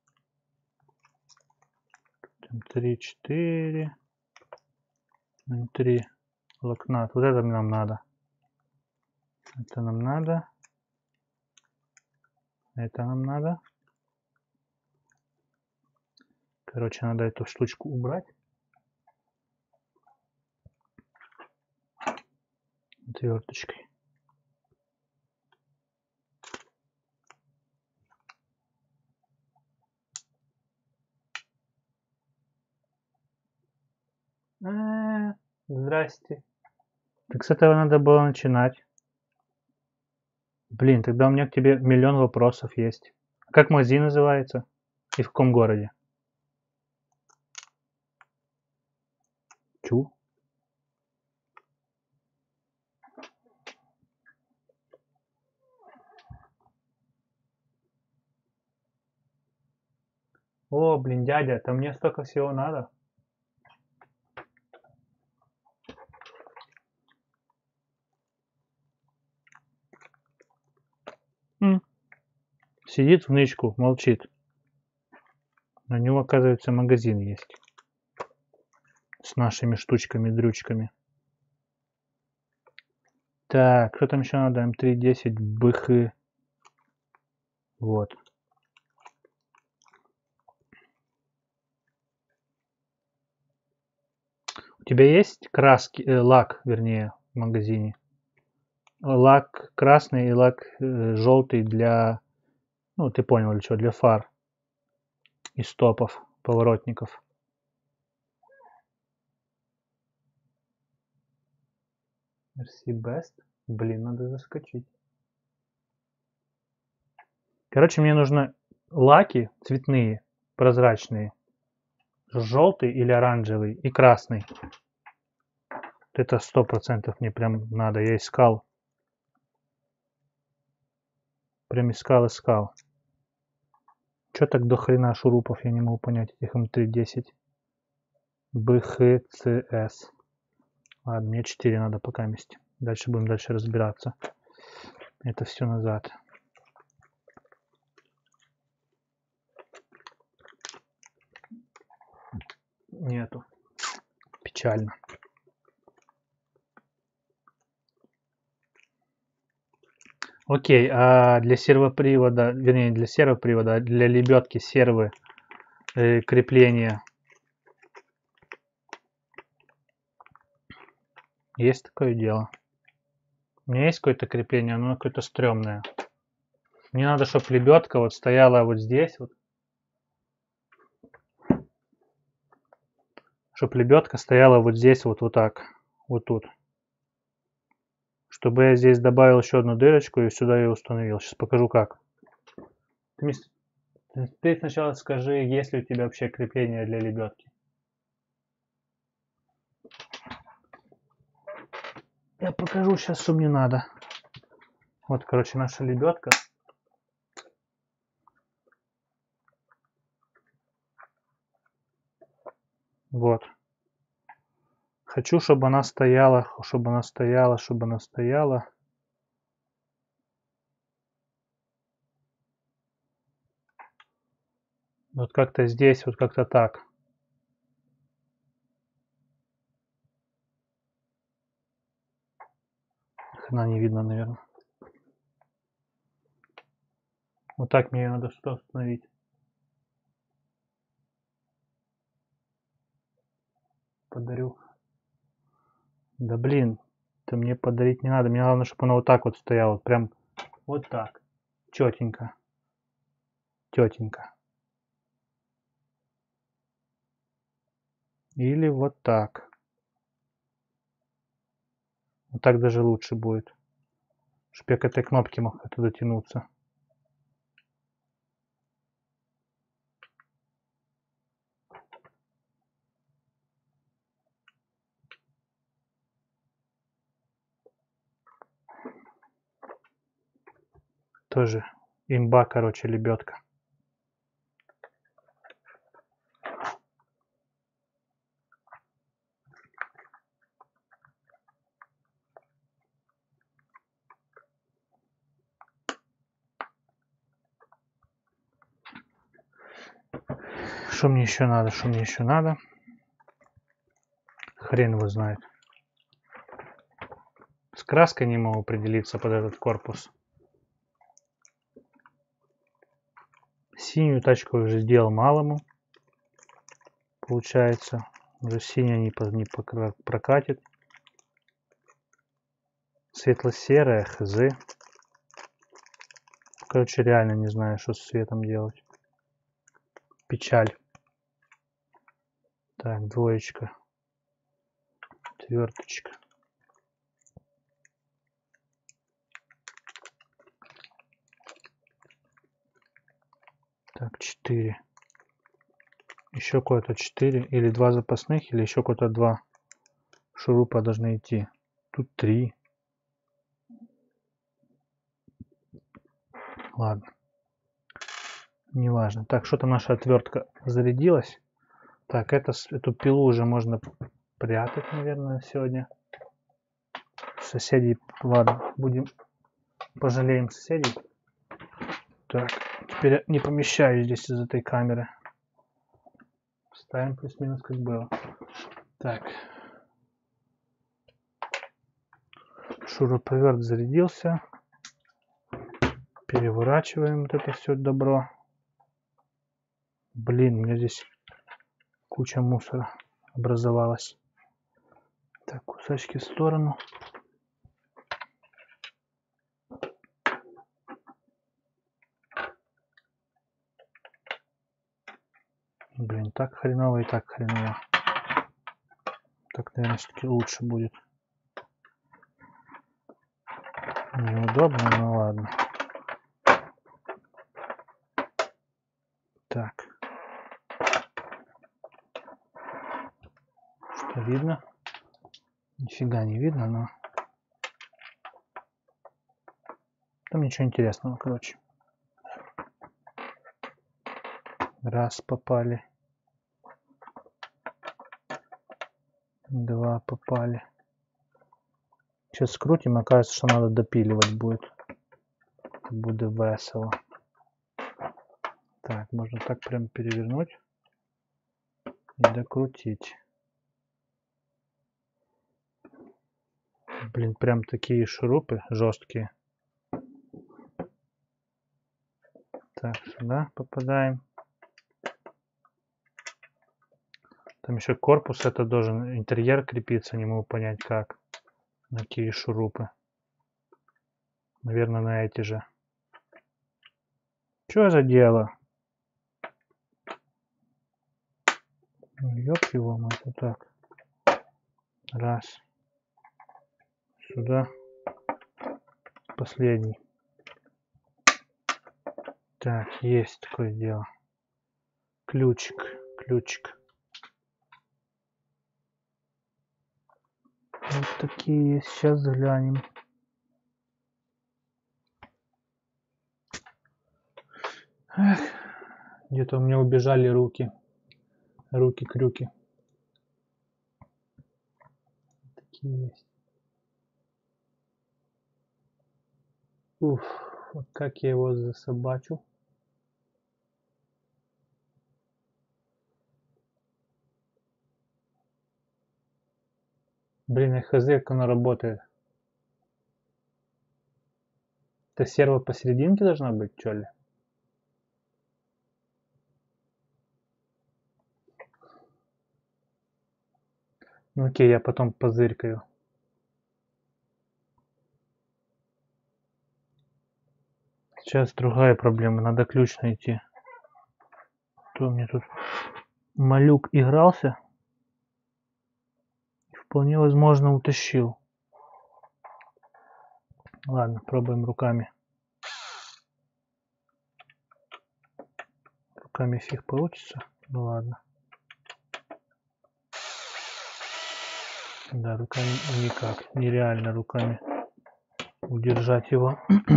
эм три четыре. эм три блокнот. Вот это нам надо. Это нам надо. Это нам надо. Короче, надо эту штучку убрать. Отверточкой. А-а-а, здрасте. Так с этого надо было начинать. Блин, тогда у меня к тебе миллион вопросов есть. Как магазин называется? И в каком городе? Чу? О, блин, дядя, там мне столько всего надо. М. Сидит в нычку, молчит. У него, оказывается, магазин есть. С нашими штучками-дрючками. Так, что там еще надо? эм три десять бх. Вот. У тебя есть краски, э, лак, вернее, в магазине? Лак красный и лак э, желтый для, ну, ты понял, для чего, для фар и стопов, поворотников. Мерси Бест. Блин, надо заскочить. Короче, мне нужны лаки цветные, прозрачные. Желтый или оранжевый и красный. Это сто процентов мне прям надо. Я искал. Прям искал, искал. Чё так до хрена шурупов, я не могу понять, этих эм три десять. бэ ха цэ эс. Ладно, мне четыре надо пока вместе. Дальше будем дальше разбираться. Это все назад. Нету. Печально. Окей, а для сервопривода, вернее, для сервопривода, для лебедки сервы э, крепления есть такое дело? У меня есть какое-то крепление, оно какое-то стрёмное. Мне надо, чтобы лебедка вот стояла вот здесь вот. Чтобы лебедка стояла вот здесь вот, вот так. Вот тут. Чтобы я здесь добавил еще одну дырочку и сюда ее установил. Сейчас покажу как. Ты, ты сначала скажи, есть ли у тебя вообще крепление для лебедки. Я покажу сейчас, что мне надо. Вот, короче, наша лебедка. Вот. Хочу, чтобы она стояла, чтобы она стояла, чтобы она стояла. Вот как-то здесь, вот как-то так. Хрена не видно, наверное. Вот так мне ее надо сюда установить. Подарю. Да блин, это мне подарить не надо. Мне главное, чтобы она вот так вот стояла. Вот прям вот так. Четенько. Тетенька. Или вот так. Вот так даже лучше будет. Чтобы я к этой кнопке мог оттуда тянуться. Тоже имба, короче, лебедка. Что мне еще надо? Что мне еще надо? Хрен его знает. С краской не могу определиться под этот корпус. Синюю тачку уже сделал малому. Получается, уже синяя не, не прокатит. Светло-серая, хз. Короче, реально не знаю, что с цветом делать. Печаль. Так, двоечка. Четверточка. Так, четыре. Еще кое-то четыре. Или два запасных, или еще кое-то два шурупа должны идти. Тут три. Ладно. Неважно. Так, что-то наша отвертка зарядилась. Так, это, эту пилу уже можно прятать, наверное, сегодня. Соседей, ладно, будем, пожалеем соседей. Так, теперь я не помещаюсь здесь из этой камеры. Ставим плюс-минус как было. Так. Шуруповерт зарядился. Переворачиваем вот это все добро. Блин, у меня здесь куча мусора образовалась. Так, кусачки в сторону. Блин, так хреново и так хреново. Так, наверное, все-таки лучше будет. Неудобно, но ладно. Так. Что видно? Нифига не видно, но там ничего интересного, короче. Раз попали. Два попали. Сейчас скрутим, окажется, что надо допиливать будет. Будет весело. Так, можно так прям перевернуть и докрутить. Блин, прям такие шурупы жесткие. Так, сюда попадаем. Там еще корпус, это должен интерьер крепиться, не могу понять как. На какие шурупы. Наверное, на эти же. Что за дело? Ёб его, мать, вот так. Раз. Сюда. Последний. Так, есть такое дело. Ключик, ключик. Вот такие есть. Сейчас взглянем. Эх, где-то у меня убежали руки. Руки-крюки. Такие есть. Уф, вот как я его засобачу. Блин, я хз, как оно работает. Это серво посерединке должна быть, что ли? Ну окей, я потом позыркаю. Сейчас другая проблема, надо ключ найти. То мне тут малюк игрался. Вполне возможно утащил. Ладно, пробуем руками. Руками фиг получится. Ну ладно. Да, руками никак. Нереально руками удержать его.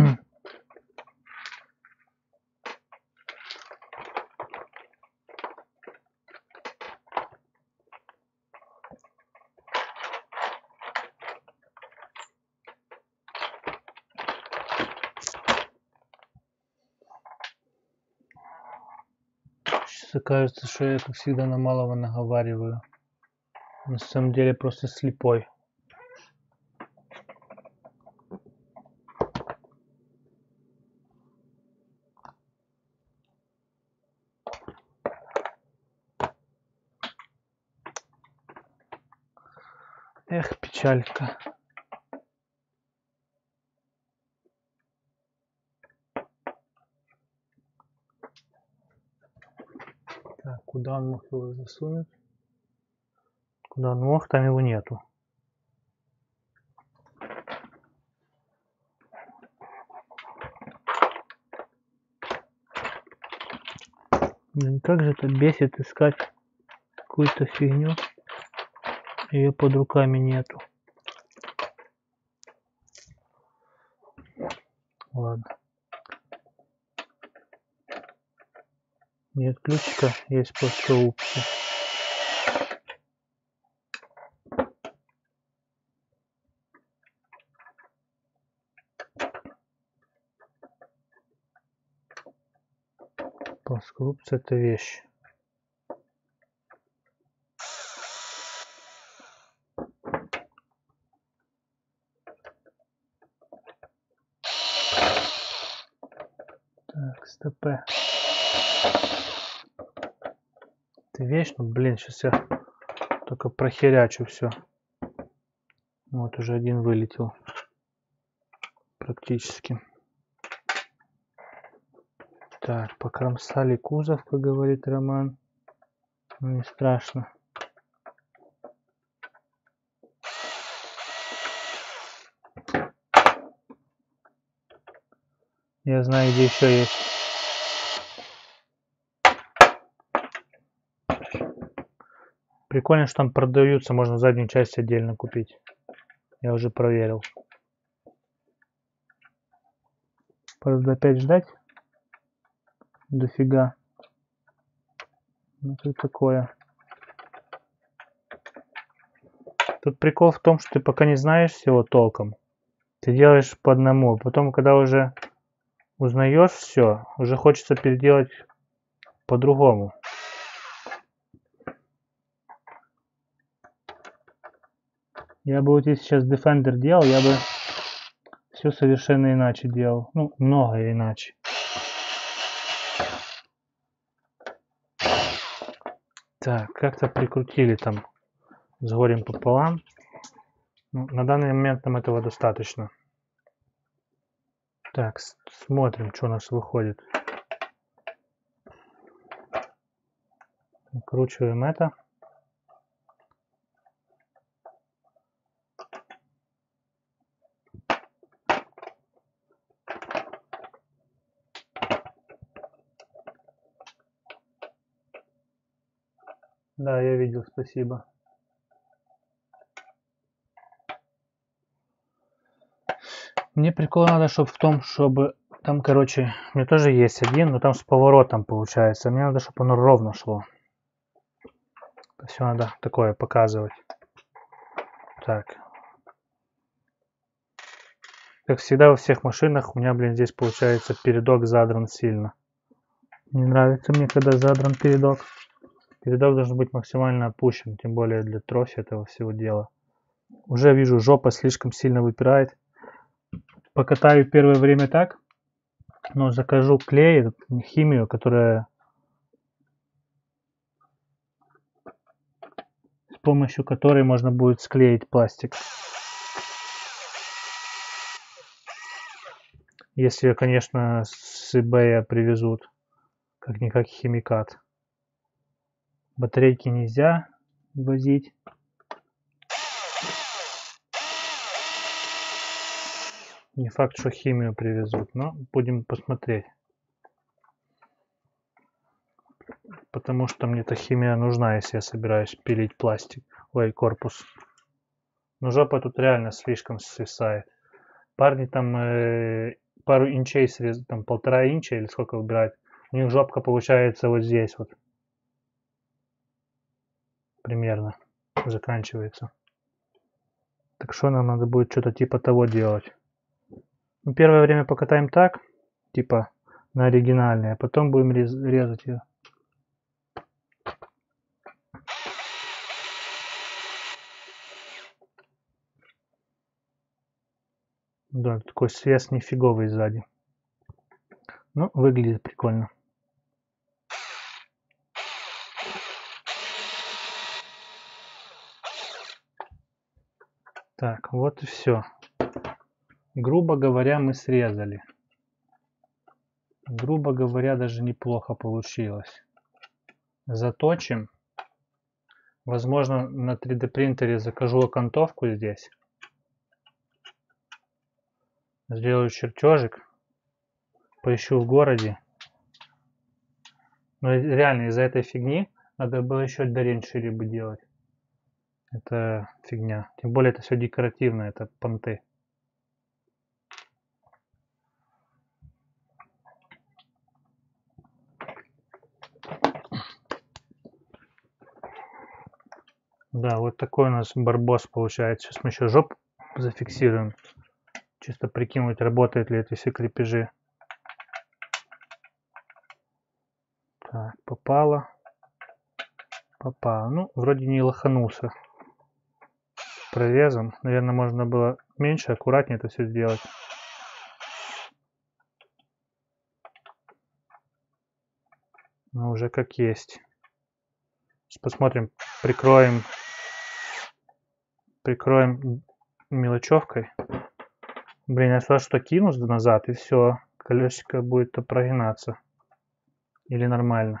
Сейчас окажется, что я, как всегда, на малого наговариваю. На самом деле просто слепой. Эх, печалька. Так, куда он мог его засунуть? Куда он мог, там его нету. Блин, как же это бесит искать какую-то фигню. Ее под руками нету. Ладно. Нет ключика, есть плоскоупси. Плоскоупси — это вещь. Так, стоп. Это вещь, ну блин, сейчас я только прохерячу все. Вот уже один вылетел. Практически. Так, покромсали кузов, как говорит Роман. Ну не страшно. Я знаю, где еще есть. Прикольно, что там продаются, можно заднюю часть отдельно купить. Я уже проверил. Правда, опять ждать? Дофига. Ну, тут такое. Тут прикол в том, что ты пока не знаешь всего толком. Ты делаешь по одному. Потом, когда уже узнаешь все, уже хочется переделать по-другому. Я бы вот если сейчас Defender делал, я бы все совершенно иначе делал. Ну, много иначе. Так, как-то прикрутили там с горем пополам. Ну, на данный момент нам этого достаточно. Так, смотрим, что у нас выходит. Накручиваем это. Да, я видел, спасибо. Мне прикол надо, чтобы в том, чтобы там, короче, у меня тоже есть один, но там с поворотом получается. Мне надо, чтобы оно ровно шло. Все надо такое показывать. Так. Как всегда во всех машинах у меня, блин, здесь получается передок задран сильно. Не нравится мне, когда задран передок. Передок должен быть максимально опущен, тем более для трофи этого всего дела. Уже вижу, жопа слишком сильно выпирает. Покатаю первое время так, но закажу клей, химию, которая с помощью которой можно будет склеить пластик. Если, конечно, с eBay привезут, как-никак химикат. Батарейки нельзя возить. Не факт, что химию привезут, но будем посмотреть. Потому что мне эта химия нужна, если я собираюсь пилить пластик. Ой, корпус. Но жопа тут реально слишком свисает. Парни там э, пару инчей срезают, там полтора инча или сколько выбирают. У них жопка получается вот здесь вот. Примерно заканчивается. Так что нам надо будет что-то типа того делать. Ну, первое время покатаем так, типа на оригинальной, а потом будем рез резать ее. Да, такой свес нифиговый сзади. Ну, выглядит прикольно. Так, вот и все. Грубо говоря, мы срезали. Грубо говоря, даже неплохо получилось. Заточим. Возможно, на три дэ принтере закажу окантовку здесь. Сделаю чертежик. Поищу в городе. Но реально из-за этой фигни надо было еще дорень шире бы делать. Это фигня. Тем более это все декоративно, это понты. Да, вот такой у нас барбос получается. Сейчас мы еще жопу зафиксируем. Чисто прикинуть, работают ли эти все крепежи. Так, попало. Попало. Ну, вроде не лоханулся прорезом. Наверное, можно было меньше, аккуратнее это все сделать. Но уже как есть. Сейчас посмотрим, прикроем, прикроем мелочевкой. Блин, я сюда что кину назад, и все, колесико будет прогинаться. Или нормально.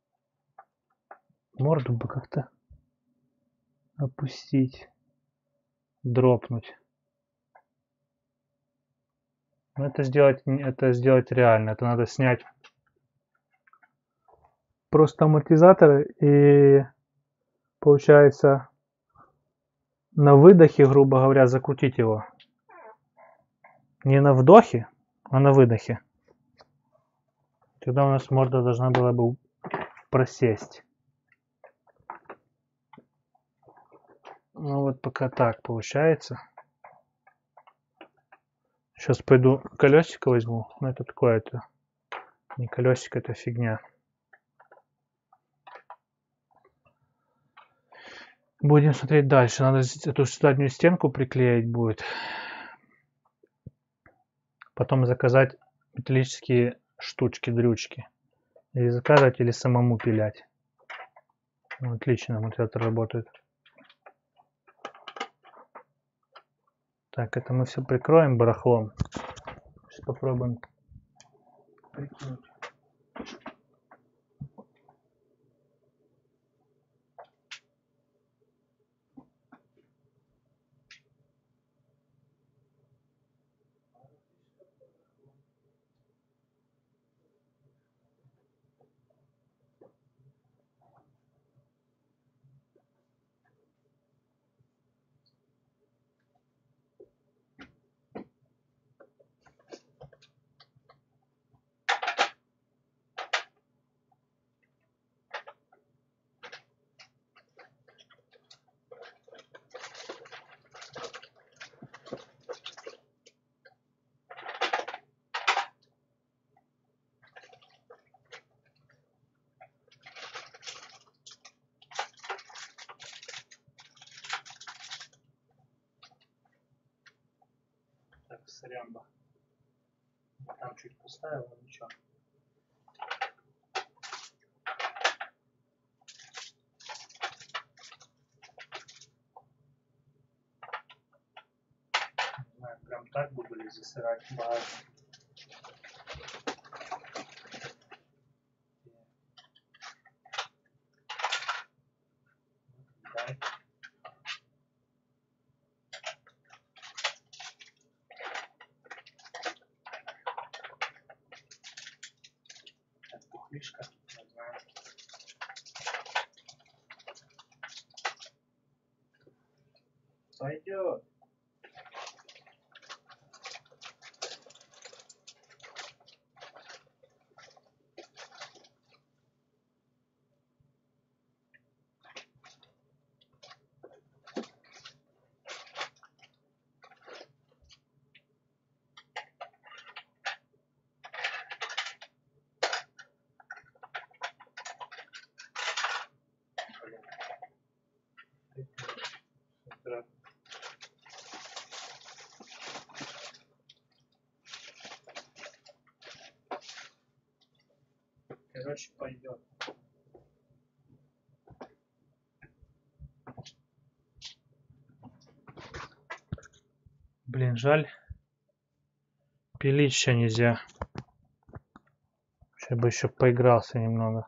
Морду бы как-то опустить, дропнуть. Но это сделать, это сделать реально. Это надо снять просто амортизаторы и получается на выдохе, грубо говоря, закрутить его. Не на вдохе, а на выдохе. Тогда у нас морда должна была бы просесть. Ну вот пока так получается. Сейчас пойду колесико возьму. Ну это такое, это не колесико, это фигня. Будем смотреть дальше. Надо эту заднюю стенку приклеить будет. Потом заказать металлические штучки-дрючки. Или заказывать, или самому пилять. Ну, отлично, амортизатор работает. Так, это мы все прикроем барахлом. Сейчас попробуем прикинуть. Так, сорямба. Там чуть поставил, но ничего. Не знаю, прям так буду ли засирать багажник. Да. Так, пухлишка, не знаю. Пойдет. Короче, пойдет. Блин, жаль. Пилить еще нельзя. Сейчас бы еще поигрался немного.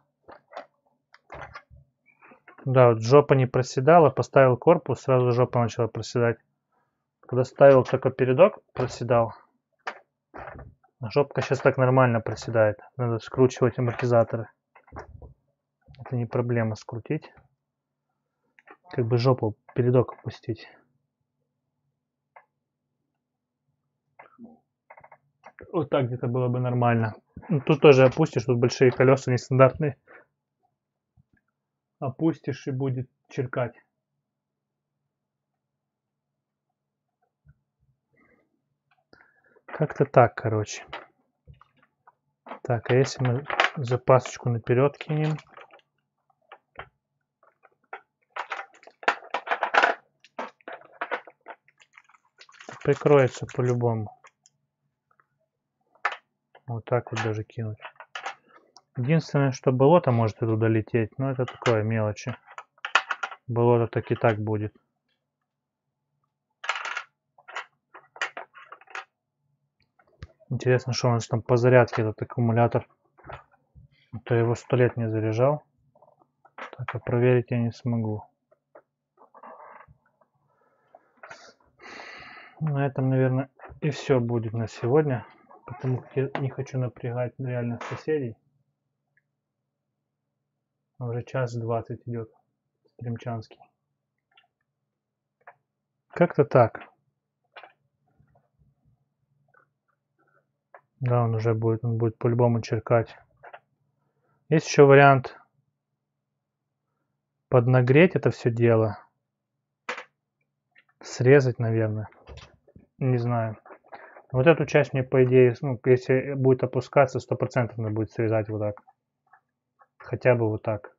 Да, вот жопа не проседала, поставил корпус, сразу жопа начала проседать. Когда ставил только передок, проседал. А жопка сейчас так нормально проседает. Надо скручивать амортизаторы. Это не проблема скрутить. Как бы жопу, передок опустить. Вот так где-то было бы нормально. Ну, тут тоже опустишь, тут большие колеса нестандартные. Опустишь и будет черкать. Как-то так, короче. Так, а если мы запасочку наперед кинем? Прикроется по-любому. Вот так вот даже кинуть. Единственное, что болото может и туда лететь, но это такое мелочи. Болото так и так будет. Интересно, что у нас там по зарядке этот аккумулятор. А то его сто лет не заряжал. Так, а проверить я не смогу. На этом, наверное, и все будет на сегодня. Потому что я не хочу напрягать реальных соседей. Уже час двадцать идет стримчанский. Как-то так. Да, он уже будет, он будет по-любому черкать. Есть еще вариант поднагреть это все дело. Срезать, наверное. Не знаю. Вот эту часть мне, по идее, ну, если будет опускаться, сто процентов надо будет срезать вот так. Хотя бы вот так.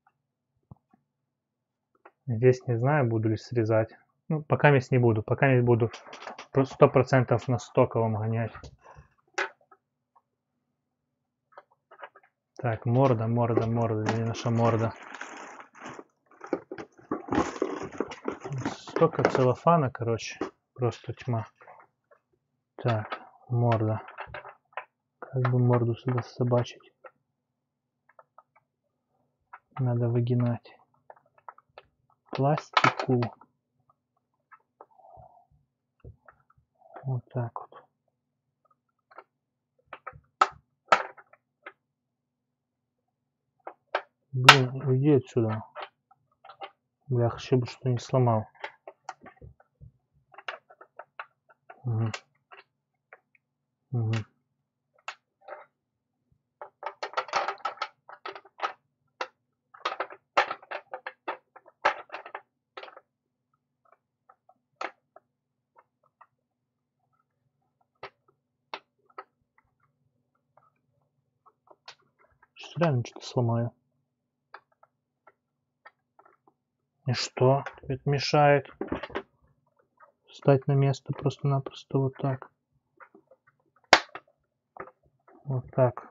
Здесь не знаю, буду ли срезать. Ну, пока мест не буду. Пока не буду сто процентов на стоковом гонять. Так, морда, морда, морда. Не наша морда. Столько целлофана, короче. Просто тьма. Так, морда. Как бы морду сюда собачить. Надо выгинать. Пластику. Вот так вот. Блин, уйди отсюда. Бля, хочу бы что не сломал. Угу. Угу. Что реально что-то сломаю. И что? Это мешает встать на место просто-напросто вот так. Вот так.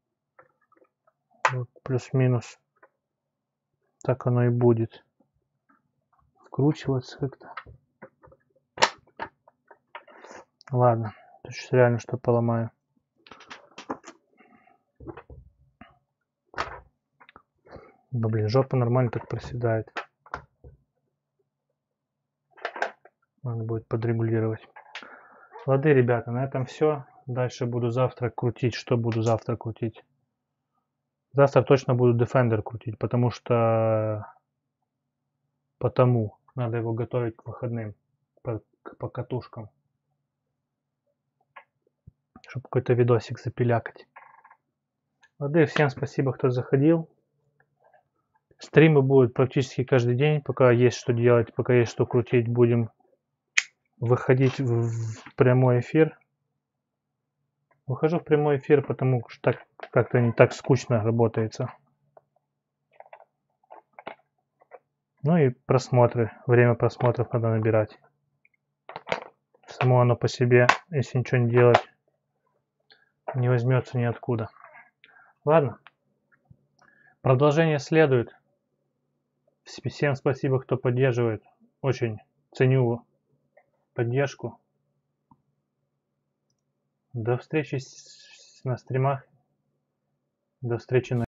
Вот плюс-минус. Так оно и будет. Вкручиваться как-то. Ладно. Тут сейчас реально что поломаю. Да блин, жопа нормально так проседает. Надо будет подрегулировать. Лады, ребята, на этом все. Дальше буду завтра крутить. Что буду завтра крутить? Завтра точно буду Defender крутить, потому что... Потому надо его готовить к выходным. По, по катушкам. Чтобы какой-то видосик запилякать. Лады, всем спасибо, кто заходил. Стримы будут практически каждый день. Пока есть что делать, пока есть что крутить, будем выходить в, в прямой эфир. Выхожу в прямой эфир, потому что так как-то не так скучно работается. Ну и просмотры. Время просмотров надо набирать. Само оно по себе, если ничего не делать, не возьмется ниоткуда. Ладно. Продолжение следует. Всем спасибо, кто поддерживает. Очень ценю поддержку. До встречи на стримах. До встречи на